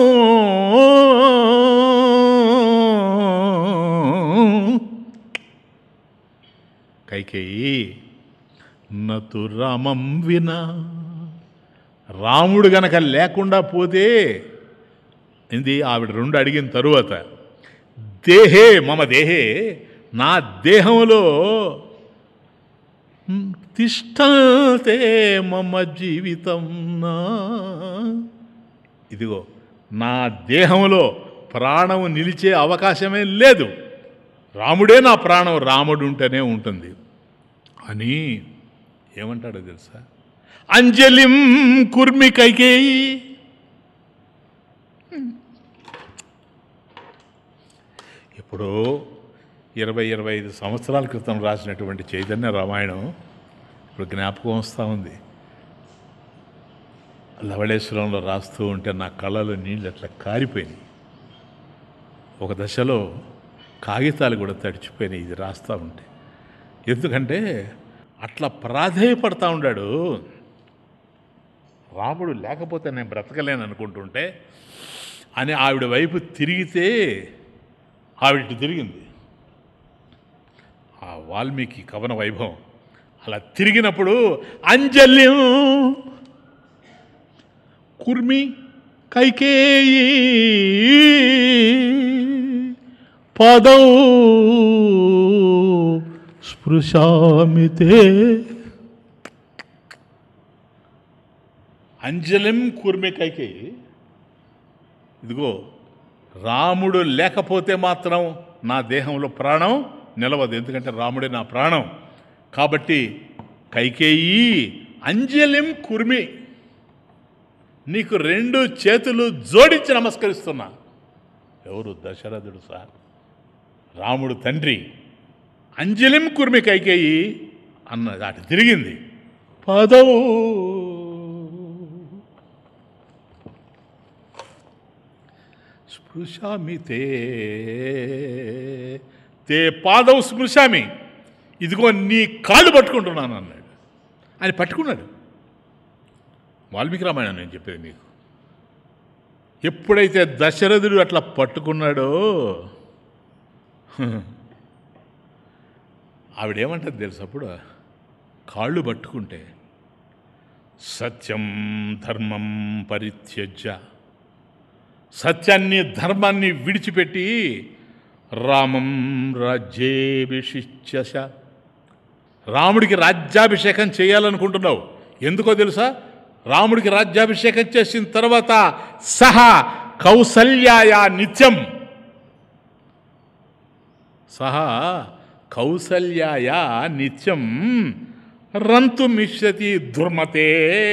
A: కైకేయి. నతు రామం వినా, రాముడు గనక లేకుండా పోతే ఇది ఆవిడ రెండు అడిగిన తరువాత దేహే మమ దేహే, నా దేహంలో తిష్టతే మమ జీవితం నా. ఇదిగో నా దేహంలో ప్రాణం నిలిచే అవకాశమే లేదు, రాముడే నా ప్రాణం, రాముడు ఉంటేనే ఉంటుంది అని ఏమంటాడో తెలుసా? అంజలిం కుర్మి కైకేయి. ఇప్పుడు 20-25 సంవత్సరాల క్రితం రాసినటువంటి చైతన్య రామాయణం ఇప్పుడు జ్ఞాపకం వస్తూ ఉంది. లవళేశ్వరంలో రాస్తూ ఉంటే నా కళ్ళలో నీళ్ళు అట్లా కారిపోయినాయి. ఒక దశలో కాగితాలు కూడా తడిచిపోయినాయి ఇది రాస్తూ ఉంటే. ఎందుకంటే అట్లా ప్రాధేయపడతా ఉన్నాడు. రాముడు లేకపోతే నేను బ్రతకలేను అనుకుంటుంటే అని ఆవిడ వైపు తిరిగితే ఆవిడ తిరిగింది. ఆ వాల్మీకి కవన వైభవం అలా తిరిగినప్పుడు అంజల్యం కుర్మి కైకేయి పదౌ స్పృశామితే. అంజలిం కుర్మి కైకేయి. ఇదిగో రాముడు లేకపోతే మాత్రం నా దేహంలో ప్రాణం నిలవదు, ఎందుకంటే రాముడే నా ప్రాణం. కాబట్టి కైకేయి అంజలిం కుర్మి, నీకు 2 చేతులు జోడించి నమస్కరిస్తున్నా. ఎవరు? దశరథుడు సార్, రాముడు తండ్రి. అంజలిం కుర్మి కైకేయి అన్నది అటు తిరిగింది. పదవు స్పృశామి తే తే పాదవు స్పృశామి. ఇదిగో నీ కాళ్ళు పట్టుకుంటున్నాను అన్నాడు. ఆయన పట్టుకున్నాడు. వాల్మీకి రామాయణం నేను చెప్పేది మీకు. ఎప్పుడైతే దశరథుడు అట్లా పట్టుకున్నాడో ఆవిడేమంటుంది తెలుసు? అప్పుడు కాళ్ళు పట్టుకుంటే సత్యం ధర్మం పరిత్యజ్య, సత్యాన్ని ధర్మాన్ని విడిచిపెట్టి రామం రాజ్యేభిషిచ్యస, రాముడికి రాజ్యాభిషేకం చేయాలనుకుంటున్నావు. ఎందుకో తెలుసా? రాముడికి రాజ్యాభిషేకం చేసిన తర్వాత సహా కౌసల్యాయ నిత్యం, సహా కౌసల్యాయ నిత్యం రంతుమిష్యతి దుర్మతే.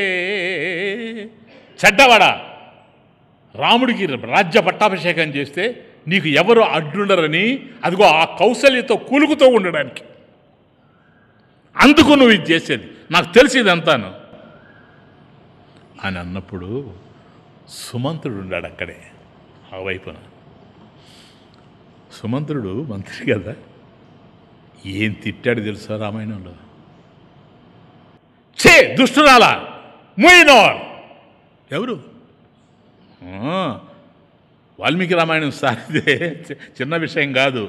A: చెడ్డవాడా, రాముడికి రాజ్య పట్టాభిషేకం చేస్తే నీకు ఎవరు అడ్డుండరని, అదిగో ఆ కౌసల్యతో కూలుకుతూ ఉండడానికి, అందుకు నువ్వు ఇది చేసేది, నాకు తెలిసి ఇదంతాను అని అన్నప్పుడు సుమంత్రుడు ఉన్నాడు అక్కడే ఆ వైపున. సుమంత్రుడు మంత్రి కదా, ఏం తిట్టాడు తెలుసా రామాయణంలో? చే దుష్టురాలా మూయినోర్. ఎవరు? వాల్మీకి రామాయణం సారిదే, చిన్న విషయం కాదు.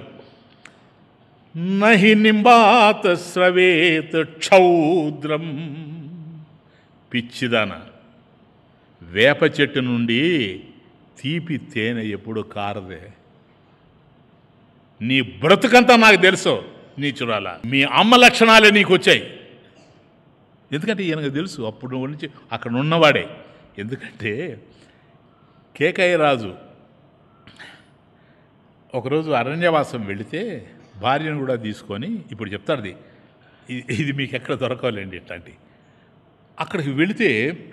A: నహి నింబాత స్రవేత్ క్షౌద్రం. పిచ్చిదాన, వేప చెట్టు నుండి తీపి తేనె ఎప్పుడు కారదే. నీ బ్రతుకంతా నాకు తెలుసు నీచురాల. మీ అమ్మ లక్షణాలే నీకు వచ్చాయి. ఎందుకంటే ఈయనకు తెలుసు అప్పుడు నుంచి అక్కడ ఉన్నవాడే. ఎందుకంటే కేకయ్య రాజు ఒకరోజు అరణ్యవాసం వెళితే భార్యను కూడా తీసుకొని, ఇప్పుడు చెప్తాడు ఇది మీకు ఎక్కడ దొరకలేండి ఇట్లాంటి. అక్కడికి వెళితే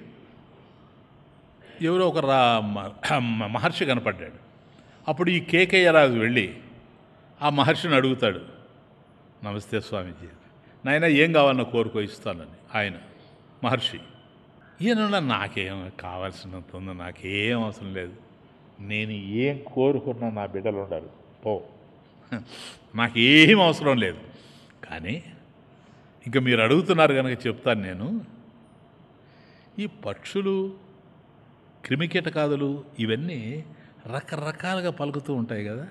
A: ఎవరో ఒక మహర్షి కనపడ్డాడు. అప్పుడు ఈ కేకయ్య రాజు వెళ్ళి ఆ మహర్షిని అడుగుతాడు, నమస్తే స్వామీజీ, నాయన ఏం కావాలన్నా కోరుకో ఇస్తానని. ఆయన మహర్షి. ఈయన నాకేం కావాల్సినంత ఉందో, నాకేం అవసరం లేదు, నేను ఏం కోరుకున్నా నా బిడ్డలు ఉండాలి, పో, నాకేం అవసరం లేదు. కానీ ఇంకా మీరు అడుగుతున్నారు కనుక చెప్తాను నేను. ఈ పక్షులు, క్రిమికీటకాదులు ఇవన్నీ రకరకాలుగా పలుకుతూ ఉంటాయి కదా.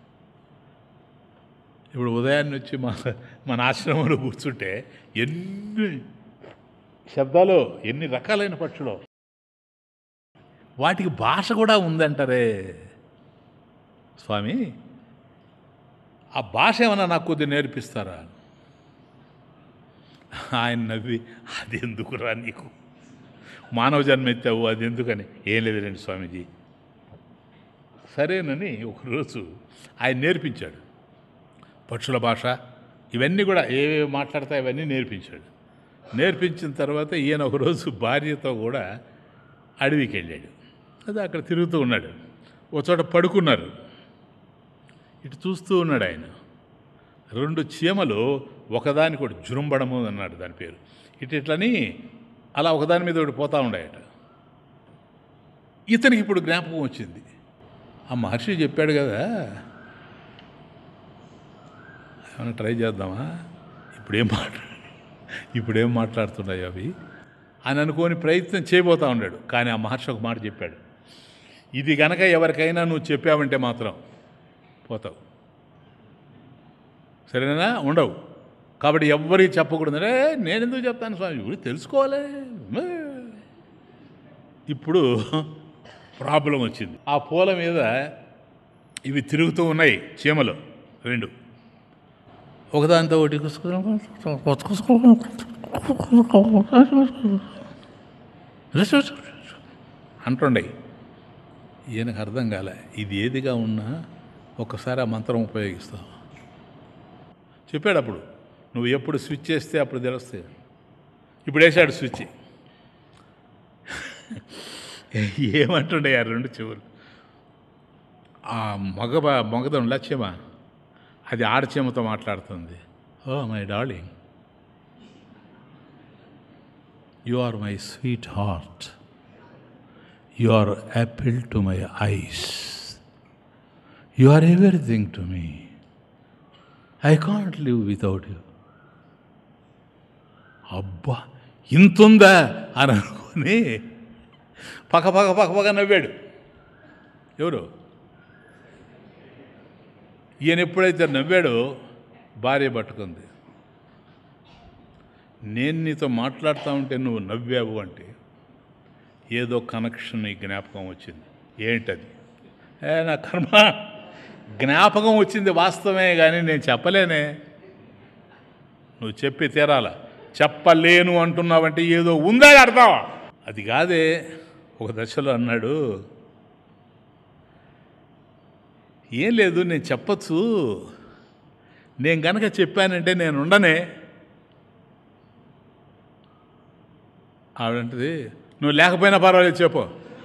A: ఇప్పుడు ఉదయాన్నే వచ్చి మన ఆశ్రమంలో కూర్చుంటే ఎన్ని శబ్దాలు, ఎన్ని రకాలైన పక్షులు, వాటికి భాష కూడా ఉందంటారే స్వామి. ఆ భాష ఏమన్నా నాకు కొద్దిగా నేర్పిస్తారా? ఆయన నవ్వి, అది ఎందుకురా నీకు, మానవ జన్మ ఎత్తావు, అది ఎందుకని. ఏం లేదులేండి స్వామీజీ. సరేనని ఒకరోజు ఆయన నేర్పించాడు పక్షుల భాష, ఇవన్నీ కూడా ఏవేవి మాట్లాడతాయి అవన్నీ నేర్పించాడు. నేర్పించిన తర్వాత ఈయన ఒకరోజు భార్యతో కూడా అడవికి వెళ్ళాడు. అది అక్కడ తిరుగుతూ ఉన్నాడు. ఒక చోట పడుకున్నారు. ఇటు చూస్తూ ఉన్నాడు ఆయన. 2 చీమలు ఒకదానికి ఒకటి జురుంబడము అన్నాడు దాని పేరు. ఇట్లని అలా ఒకదాని మీద ఒకటి పోతూ ఉన్నాయట. ఇతనికి ఇప్పుడు జ్ఞాపకం వచ్చింది, ఆ మహర్షి చెప్పాడు కదా, ఏమైనా ట్రై చేద్దామా, ఇప్పుడేం మాట్లాడుతున్నాయి అవి అని అనుకోని ప్రయత్నం చేయబోతూ ఉన్నాడు. కానీ ఆ మహర్షి ఒక మాట చెప్పాడు, ఇది గనక ఎవరికైనా నువ్వు చెప్పావంటే మాత్రం పోతావు, సరేనా, ఉండవు. కాబట్టి ఎవ్వరికి చెప్పకూడదు. నేను ఎందుకు చెప్తాను స్వామి, ఇప్పుడు తెలుసుకోవాలి. ఇప్పుడు ప్రాబ్లం వచ్చింది. ఆ పూల మీద ఇవి తిరుగుతూ ఉన్నాయి చీమలు 2. ఒకదాంతో ఒకటి అంటుండయి. ఈయనకు అర్థం కాలే, ఇది ఏదిగా ఉన్నా ఒక్కసారి ఆ మంత్రం ఉపయోగిస్తావు. చెప్పాడు అప్పుడు, నువ్వు ఎప్పుడు స్విచ్ చేస్తే అప్పుడు తెలుస్తాయి. ఇప్పుడు వేసాడు స్విచ్. ఏమంటుండే ఆ 2 చెవులు. ఆ మగదండ్లా చీమ, అది ఆడచీమతో మాట్లాడుతుంది. Oh my darling, you are my sweetheart, you are apple to my eyes, you are everything to me, I can't live without you. అబ్బా ఇంతుందా అని అనుకుని పక్క నవ్వాడు. ఎవరు? ఈయన ఎప్పుడైతే నవ్వాడో భార్య పట్టుకుంది. నేను నీతో మాట్లాడుతూ ఉంటే నువ్వు నవ్వావు అంటే ఏదో కనెక్షన్, ఈ జ్ఞాపకం వచ్చింది. ఏంటది? నా కర్మ, జ్ఞాపకం వచ్చింది వాస్తవమే, కానీ నేను చెప్పలేనే. నువ్వు చెప్పి తీరాల. చెప్పలేను అంటున్నావంటే ఏదో ఉందా అర్థం. అది కాదే. ఒక దశలో అన్నాడు, ఏం లేదు నేను చెప్పచ్చు, నేను గనక చెప్పానంటే నేను ఉండనే. ఆవిడంటది, నువ్వు లేకపోయినా పర్వాలేదు చెప్పు.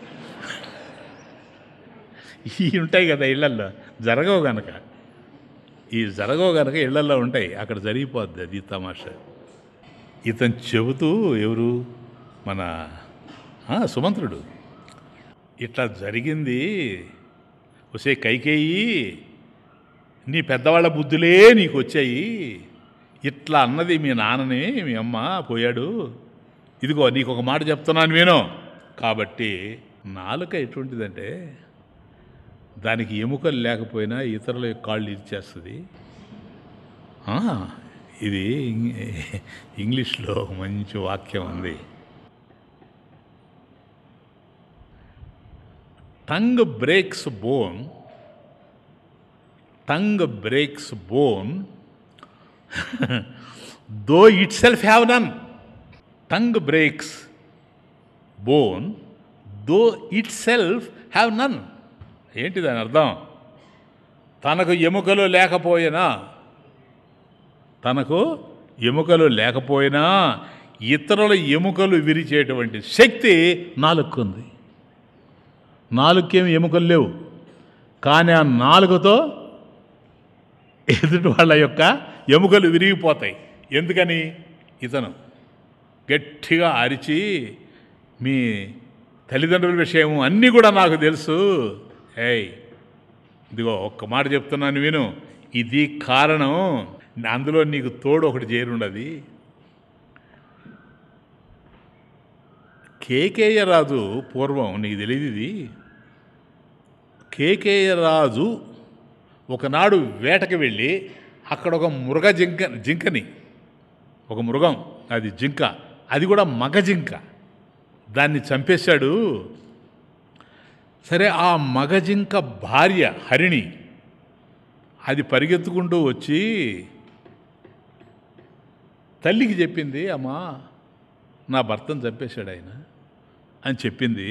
A: ఇవి ఉంటాయి కదా ఇళ్లల్లో, జరగవు గనక ఇళ్లల్లో ఉంటాయి, అక్కడ జరిగిపోద్ది అది తమాషా. ఇతను చెబుతూ, ఎవరు మన సుమంత్రుడు, ఇట్లా జరిగింది ఒసే కైకేయి, నీ పెద్దవాళ్ళ బుద్ధులే నీకు వచ్చాయి, ఇట్లా అన్నది మీ నాన్నని, మీ అమ్మ పోయాడు, ఇదిగో నీకు ఒక మాట చెప్తున్నాను విను. కాబట్టి నాలుక ఎటువంటిదంటే దానికి ఎముకలు లేకపోయినా ఇతరుల కాళ్ళు ఇచ్చేస్తుంది. ఇది ఇంగ్లీష్లో మంచి వాక్యం ఉంది. Tongue breaks bone though itself have none. Tongue breaks bone though itself have none. ఏంటి దాని అర్థం? తనకు ఎముకలు లేకపోయినా ఇతరుల ఎముకలు విరిచేటువంటి శక్తి నాలుగుంది. నాలుగుకేమి ఎముకలు లేవు, కానీ ఆ నాలుగుతో ఎదుటి వాళ్ళ యొక్క ఎముకలు విరిగిపోతాయి. ఎందుకని? ఇతను గట్టిగా అరిచి, మీ తల్లిదండ్రుల విషయం అన్నీ కూడా నాకు తెలుసు, ఇదిగో ఒక్క మాట చెప్తున్నాను విను, ఇది కారణం, అందులో నీకు తోడు ఒకటి చేరుండది. కేకేయ రాజు పూర్వం, నీకు తెలియదు ఇది, కేకేయ రాజు ఒకనాడు వేటకి వెళ్ళి అక్కడ ఒక జింకని, ఒక మృగం, అది జింక, అది కూడా మగ జింక, దాన్ని చంపేశాడు. సరే, ఆ మగ జింక భార్య హరిణి అది పరిగెత్తుకుంటూ వచ్చి తల్లికి చెప్పింది, అమ్మా నా భర్తను చంపేశాడు ఆయన అని చెప్పింది.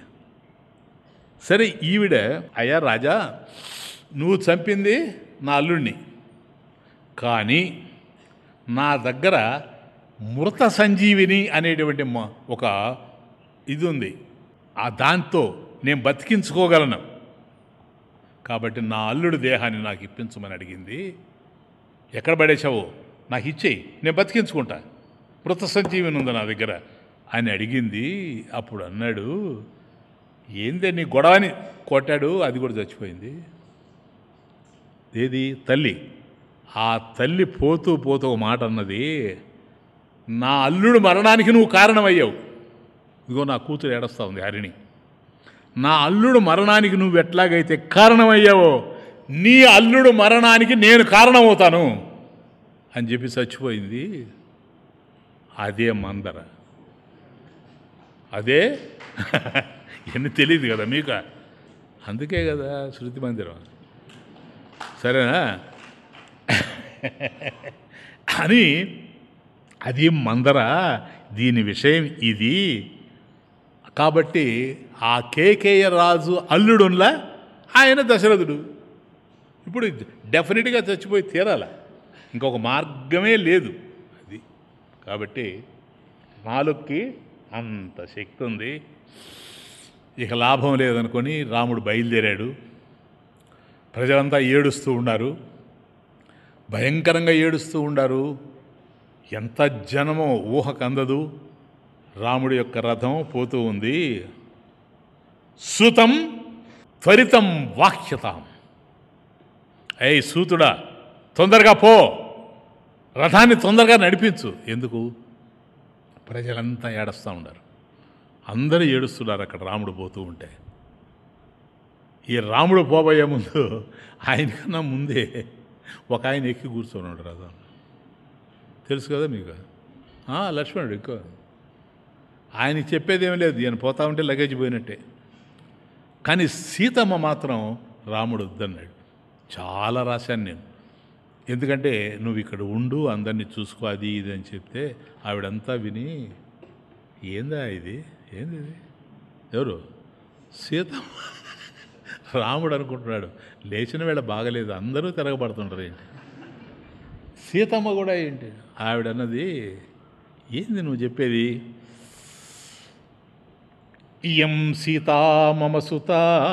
A: సరే ఈవిడ, అయ్యా రాజా, నువ్వు చంపింది నా అల్లుడిని, కానీ నా దగ్గర మృత సంజీవిని అనేటువంటి ఒక ఇది ఉంది, ఆ దాంతో నేను బతికించుకోగలను, కాబట్టి నా అల్లుడి దేహాన్ని నాకు ఇప్పించమని అడిగింది. ఎక్కడ పడేశావు, నాకు ఇచ్చేయి, నేను బతికించుకుంటా, మృత సంజీవిని ఉంది నా దగ్గర అని అడిగింది. అప్పుడు అన్నాడు, ఏందే నీ గొడవని కొట్టాడు, అది కూడా చచ్చిపోయింది. ఏది తల్లి, ఆ తల్లి పోతూ పోతూ ఒక మాట అన్నది, నా అల్లుడు మరణానికి నువ్వు కారణమయ్యావు. ఇదిగో నా కూతురు ఏడుస్తూ ఉంది హరిణి. నా అల్లుడు మరణానికి నువ్వు ఎట్లాగైతే కారణమయ్యావో, నీ అల్లుడు మరణానికి నేను కారణమవుతాను అని చెప్పి చచ్చిపోయింది. అదే మందర, అదే ఎన్ని తెలియదు కదా మీకు, అందుకే కదా శృతి మందిరం, సరేనా అని. అది మందర, దీని విషయం ఇది. కాబట్టి ఆ కేకేయ రాజు అల్లుడున్లా ఆయన దశరథుడు. ఇప్పుడు డెఫినెట్గా చచ్చిపోయి తీరాల, ఇంకొక మార్గమే లేదు అది. కాబట్టి నాలుగుకి అంత శక్తి ఉంది. ఇక లాభం లేదనుకొని రాముడు బయలుదేరాడు. ప్రజలంతా ఏడుస్తూ ఉన్నారు, భయంకరంగా ఏడుస్తూ ఉండారు. ఎంత జనమో ఊహకందదు. రాముడి యొక్క రథం పోతూ ఉంది. సూతం త్వరితం వాక్యతాం, ఏయ్ సూతుడా తొందరగా పో, రథాన్ని తొందరగా నడిపించు. ఎందుకు? ప్రజలంతా ఏడుస్తూ ఉన్నారు, అందరూ ఏడుస్తున్నారు అక్కడ రాముడు పోతూ ఉంటే. ఈ రాముడు పోబోయే ముందు ఆయనకన్నా ముందే ఒక ఆయన ఎక్కి కూర్చోన్నాడు రథం. తెలుసు కదా మీకు, లక్ష్మణుడు ఎక్కువ. ఆయనకి చెప్పేదేమీ లేదు, ఈయన పోతా ఉంటే లగేజ్ పోయినట్టే. కానీ సీతమ్మ మాత్రం రాముడు వద్దన్నాడు. చాలా రాశాను నేను, ఎందుకంటే నువ్వు ఇక్కడ ఉండు, అందరినీ చూసుకో, అది ఇది అని చెప్తే ఆవిడంతా విని, ఏందా ఇది, ఏంది ఇది, ఎవరు సీతమ్మ, రాముడు అనుకుంటున్నాడు. లేచిన వేళ బాగలేదు, అందరూ తిరగబడుతుంటారు ఏంటి, సీతమ్మ కూడా ఏంటి. ఆవిడన్నది, ఏంది నువ్వు చెప్పేది, ఇయం సీతా మమ సుత,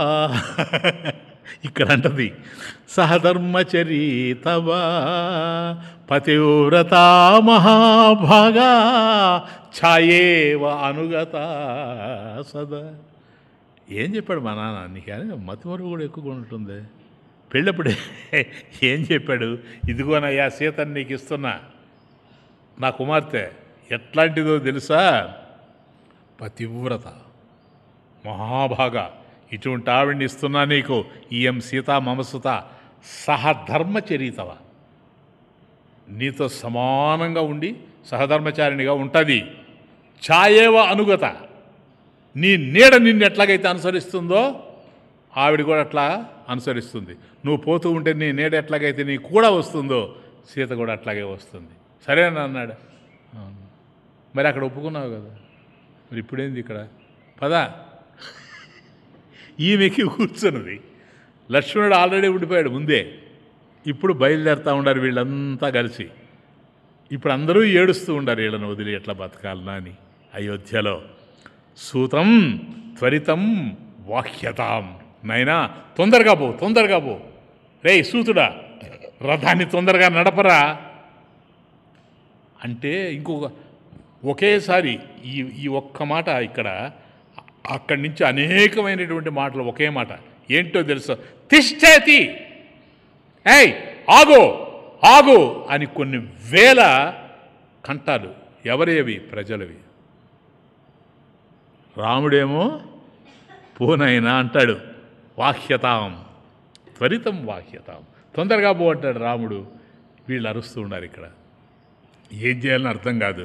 A: ఇక్కడ అంటది, సహధర్మచరీతవా పతివ్రత మహాభాగా ఛాయేవ అనుగత సదా. ఏం చెప్పాడు మా నాన్న, నీకు మతిమరువు కూడా ఎక్కువగా ఉంటుంది. పెళ్ళప్పుడే ఏం చెప్పాడు, ఇదిగోనయ్యా సీతని నీకు ఇస్తున్నా, నా కుమార్తె ఎట్లాంటిదో తెలుసా, పతివ్రత మహాభాగా, ఇటువంటి ఆవిడ్ని ఇస్తున్నా నీకు, ఇయం సీత మమసుత సహధర్మచరితవ, నీతో సమానంగా ఉండి సహధర్మచారిణిగా ఉంటుంది. ఛాయేవ అనుగత, నీ నీడ నిన్ను ఎట్లాగైతే అనుసరిస్తుందో ఆవిడ కూడా అట్లా అనుసరిస్తుంది. నువ్వు పోతూ ఉంటే నీ నీడ ఎట్లాగైతే నీ కూడా వస్తుందో సీత కూడా అట్లాగే వస్తుంది. సరేనా అన్నాడు. మరి అక్కడ ఒప్పుకున్నావు కదా, మరి ఇప్పుడేంది ఇక్కడ, పదా. ఈమెకి కూర్చున్నది, లక్ష్మణుడు ఆల్రెడీ ఉండిపోయాడు ముందే. ఇప్పుడు బయలుదేరుతూ ఉండారు వీళ్ళంతా కలిసి. ఇప్పుడు అందరూ ఏడుస్తూ ఉండారు, వీళ్ళని వదిలి ఎట్లా బతకాలనా అని. అయోధ్యలో సూతం త్వరితం వాక్యతాం, నైనా తొందరగా పో, తొందరగా పో, రే సూతుడా రథాన్ని తొందరగా నడపరా అంటే ఇంకొక ఒకేసారి ఈ ఒక్క మాట ఇక్కడ, అక్కడి నుంచి అనేకమైనటువంటి మాటలు ఒకే మాట. ఏంటో తెలుసా, తిష్టేతి, ఏయ్ ఆగో ఆగో అని కొన్ని వేల కంఠాలు. ఎవరేవి? ప్రజలవి. రాముడేమో పోనైనా అంటాడు, వాక్యతాం త్వరితం వాక్యతాం, తొందరగా పో అంటాడు రాముడు. వీళ్ళు అరుస్తూ ఉన్నారు ఇక్కడ, ఏం చేయాలని అర్థం కాదు.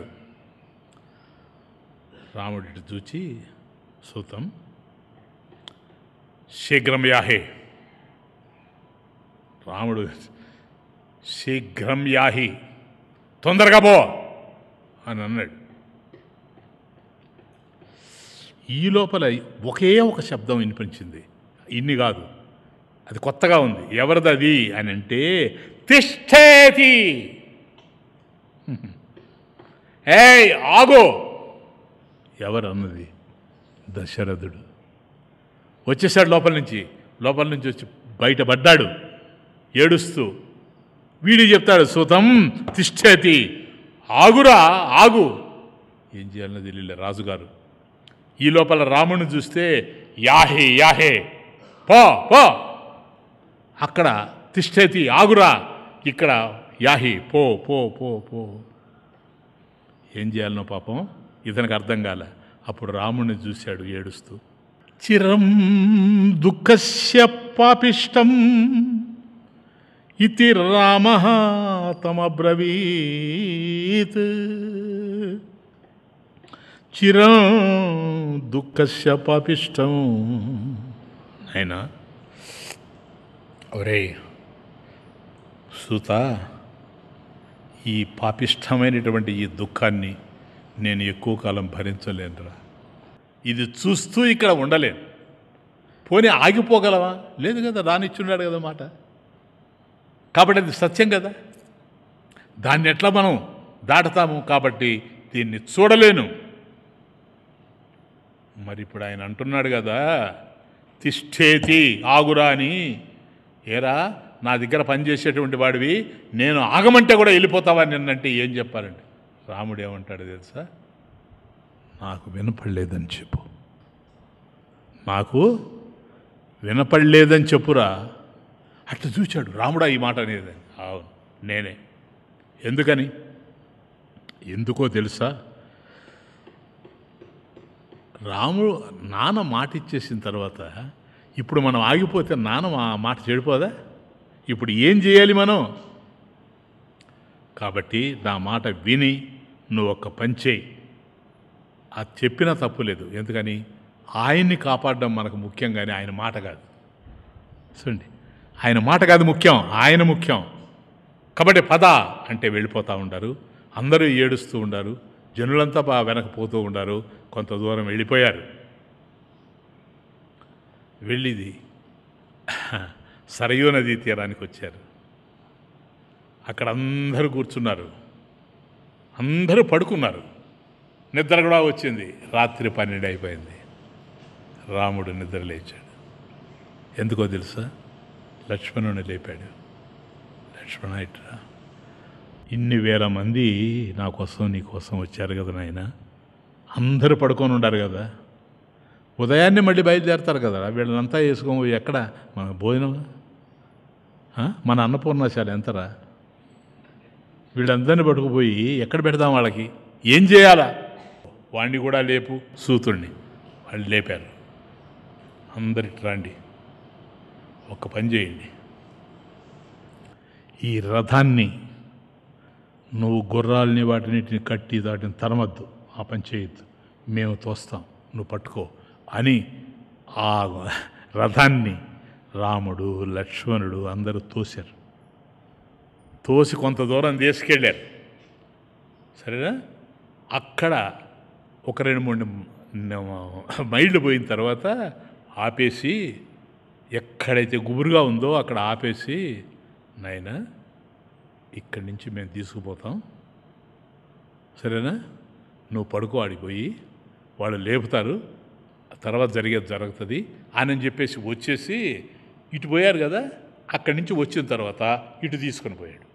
A: రాముడి చూచి, సూతం శీఘ్రం యాహే, రాముడు శీఘ్రం యాహి, తొందరగా పో, అని అన్నాడు. ఈ లోపల ఒకే ఒక శబ్దం వినిపించింది. ఇన్ని కాదు, అది కొత్తగా ఉంది. ఎవరిది అది అని అంటే తిష్టేతి. ఏయ్ ఆగో! ఎవరు అన్నది? దశరథుడు. వచ్చేసాడు లోపల నుంచి వచ్చి బయటపడ్డాడు ఏడుస్తూ. వీడి చెప్తాడు, సూతం తిష్టేతి, ఆగురా ఆగు. ఏం చేయాలన్నో తెలియలే రాజుగారు. ఈ లోపల రాముడిని చూస్తే యాహే యాహే పో పో, అక్కడ తిష్టేతి ఆగురా, ఇక్కడ యాహి పో పో పో పో. ఏం చేయాలనో పాపం ఇతనికి అర్థం కాలే. అప్పుడు రాముడిని చూశాడు ఏడుస్తూ. చిరం దుఃఖస్య పాపిష్టం ఇతి రామః తమబ్రవీత్. చిరం దుఃఖస్య పాపిష్టం. అయినా ఒరే సూత, ఈ పాపిష్టమైనటువంటి ఈ దుఃఖాన్ని నేను ఎక్కువ కాలం భరించలేనురా. ఇది చూస్తూ ఇక్కడ ఉండలేను. పోనీ ఆగిపోగలవా? లేదు కదా, రానిచ్చున్నాడు కదా మాట. కాబట్టి అది సత్యం కదా, దాన్ని ఎట్లా మనం దాటుతాము? కాబట్టి దీన్ని చూడలేను. మరి ఇప్పుడు ఆయన అంటున్నాడు కదా, తిష్టేతి ఆగురా అని. ఏరా, నా దగ్గర పనిచేసేటువంటి వాడివి, నేను ఆగమంటే కూడా వెళ్ళిపోతావా నిన్నంటే ఏం చెప్పాలండి? రాముడు ఏమంటాడు తెలుసా? నాకు వినపడలేదని చెప్పు. నాకు వినపడలేదని చెప్పురా. అట్లా చూచాడు రాముడా ఈ మాట అనేది. అవును నేనే. ఎందుకని? ఎందుకో తెలుసా? రాముడు నాన్న మాట ఇచ్చేసిన తర్వాత ఇప్పుడు మనం ఆగిపోతే నాన్న మాట చెడిపోదా? ఇప్పుడు ఏం చేయాలి మనం? కాబట్టి నా మాట విని నువ్వు ఒక్క పని చేయి. అది చెప్పినా తప్పు లేదు. ఎందుకని? ఆయన్ని కాపాడడం మనకు ముఖ్యం, కానీ ఆయన మాట కాదు. చూడండి, ఆయన మాట కాదు ముఖ్యం, ఆయన ముఖ్యం. కాబట్టి పద అంటే వెళ్ళిపోతూ ఉంటారు. అందరూ ఏడుస్తూ ఉండారు. జనులంతా వెనకపోతూ ఉండారు. కొంత దూరం వెళ్ళిపోయారు. వెళ్ళిది సరయూ నదీ తీరానికి వచ్చారు. అక్కడ అందరూ కూర్చున్నారు, అందరూ పడుకున్నారు. నిద్ర కూడా వచ్చింది. రాత్రి 12 అయిపోయింది. రాముడు నిద్ర లేచాడు. ఎందుకో తెలుసా? లక్ష్మణుని లేపాడు. లక్ష్మణ ఇట్రా, ఇన్ని వేల మంది నా కోసం నీ కోసం వచ్చారు కదా నాయన. అందరూ పడుకొని ఉండారు కదా, ఉదయాన్నే మళ్ళీ బయలుదేరతారు కదా. వీళ్ళనంతా వేసుకో ఎక్కడ మన భోజనం, మన అన్నపూర్ణశాల ఎంతరా? వీళ్ళందరినీ పట్టుకుపోయి ఎక్కడ పెడదాం? వాళ్ళకి ఏం చేయాలా? వాణ్ణి కూడా లేపు, సూతుడిని. వాళ్ళు లేపారు. అందరికి రండి, ఒక్క పని చేయండి. ఈ రథాన్ని నువ్వు గుర్రాలని వాటిని కట్టి దాటిని తరమద్దు, ఆ పని చేయొద్దు, మేము తోస్తాం, నువ్వు పట్టుకో అని ఆ రథాన్ని రాముడు లక్ష్మణుడు అందరూ తోశారు. తోసి కొంత దూరం తీసుకెళ్ళారు. సరేనా? అక్కడ ఒక 2-3 మైళ్ళు పోయిన తర్వాత ఆపేసి, ఎక్కడైతే గుబురుగా ఉందో అక్కడ ఆపేసి, నాయనా ఇక్కడి నుంచి మేము తీసుకుపోతాం, సరేనా? నువ్వు పడుకో, ఆడిపోయి వాళ్ళు లేపుతారు, తర్వాత జరిగేది జరుగుతుంది అని చెప్పేసి వచ్చేసి ఇటు పోయారు కదా. అక్కడి నుంచి వచ్చిన తర్వాత ఇటు తీసుకొని పోయాడు.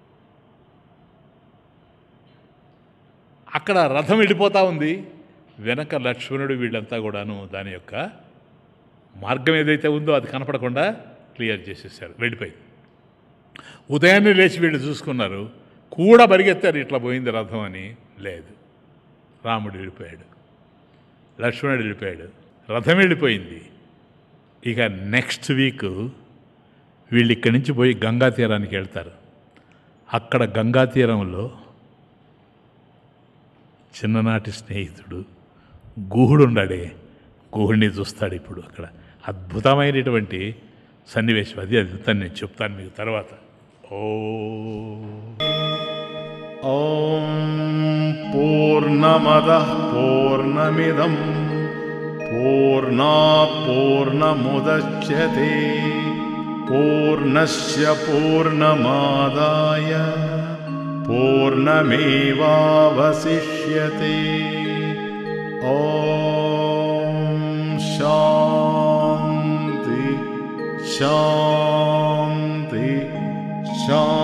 A: అక్కడ రథం వెళ్ళిపోతూ ఉంది. వెనక లక్ష్మణుడు వీళ్ళంతా కూడాను దాని యొక్క మార్గం ఏదైతే ఉందో అది కనపడకుండా క్లియర్ చేసేసారు. వెళ్ళిపోయింది. ఉదయాన్నే లేచి వీళ్ళు చూసుకున్నారు, కూడా పరిగెత్తారు, ఇట్లా పోయింది రథం అని. లేదు, రాముడు వెళ్ళిపోయాడు, లక్ష్మణుడు వెళ్ళిపోయాడు, రథం వెళ్ళిపోయింది. ఇక నెక్స్ట్ వీక్ వీళ్ళు ఇక్కడి నుంచి పోయి గంగా తీరానికి వెళ్తారు. అక్కడ గంగా తీరంలో చిన్ననాటి స్నేహితుడు గుహుడు ఉన్నాడే, గుహుడిని చూస్తాడు. ఇప్పుడు అక్కడ అద్భుతమైనటువంటి సన్నివేశం. అది నేను చెప్తాను మీకు తర్వాత. ఓ ఓం పూర్ణమదః పూర్ణమిదం పూర్ణాత్ పూర్ణముదచ్యతే పూర్ణస్య పూర్ణమాదాయ పూర్ణమేవావశిష్యతే. ఓం శాంతి శాంతి శాంతి.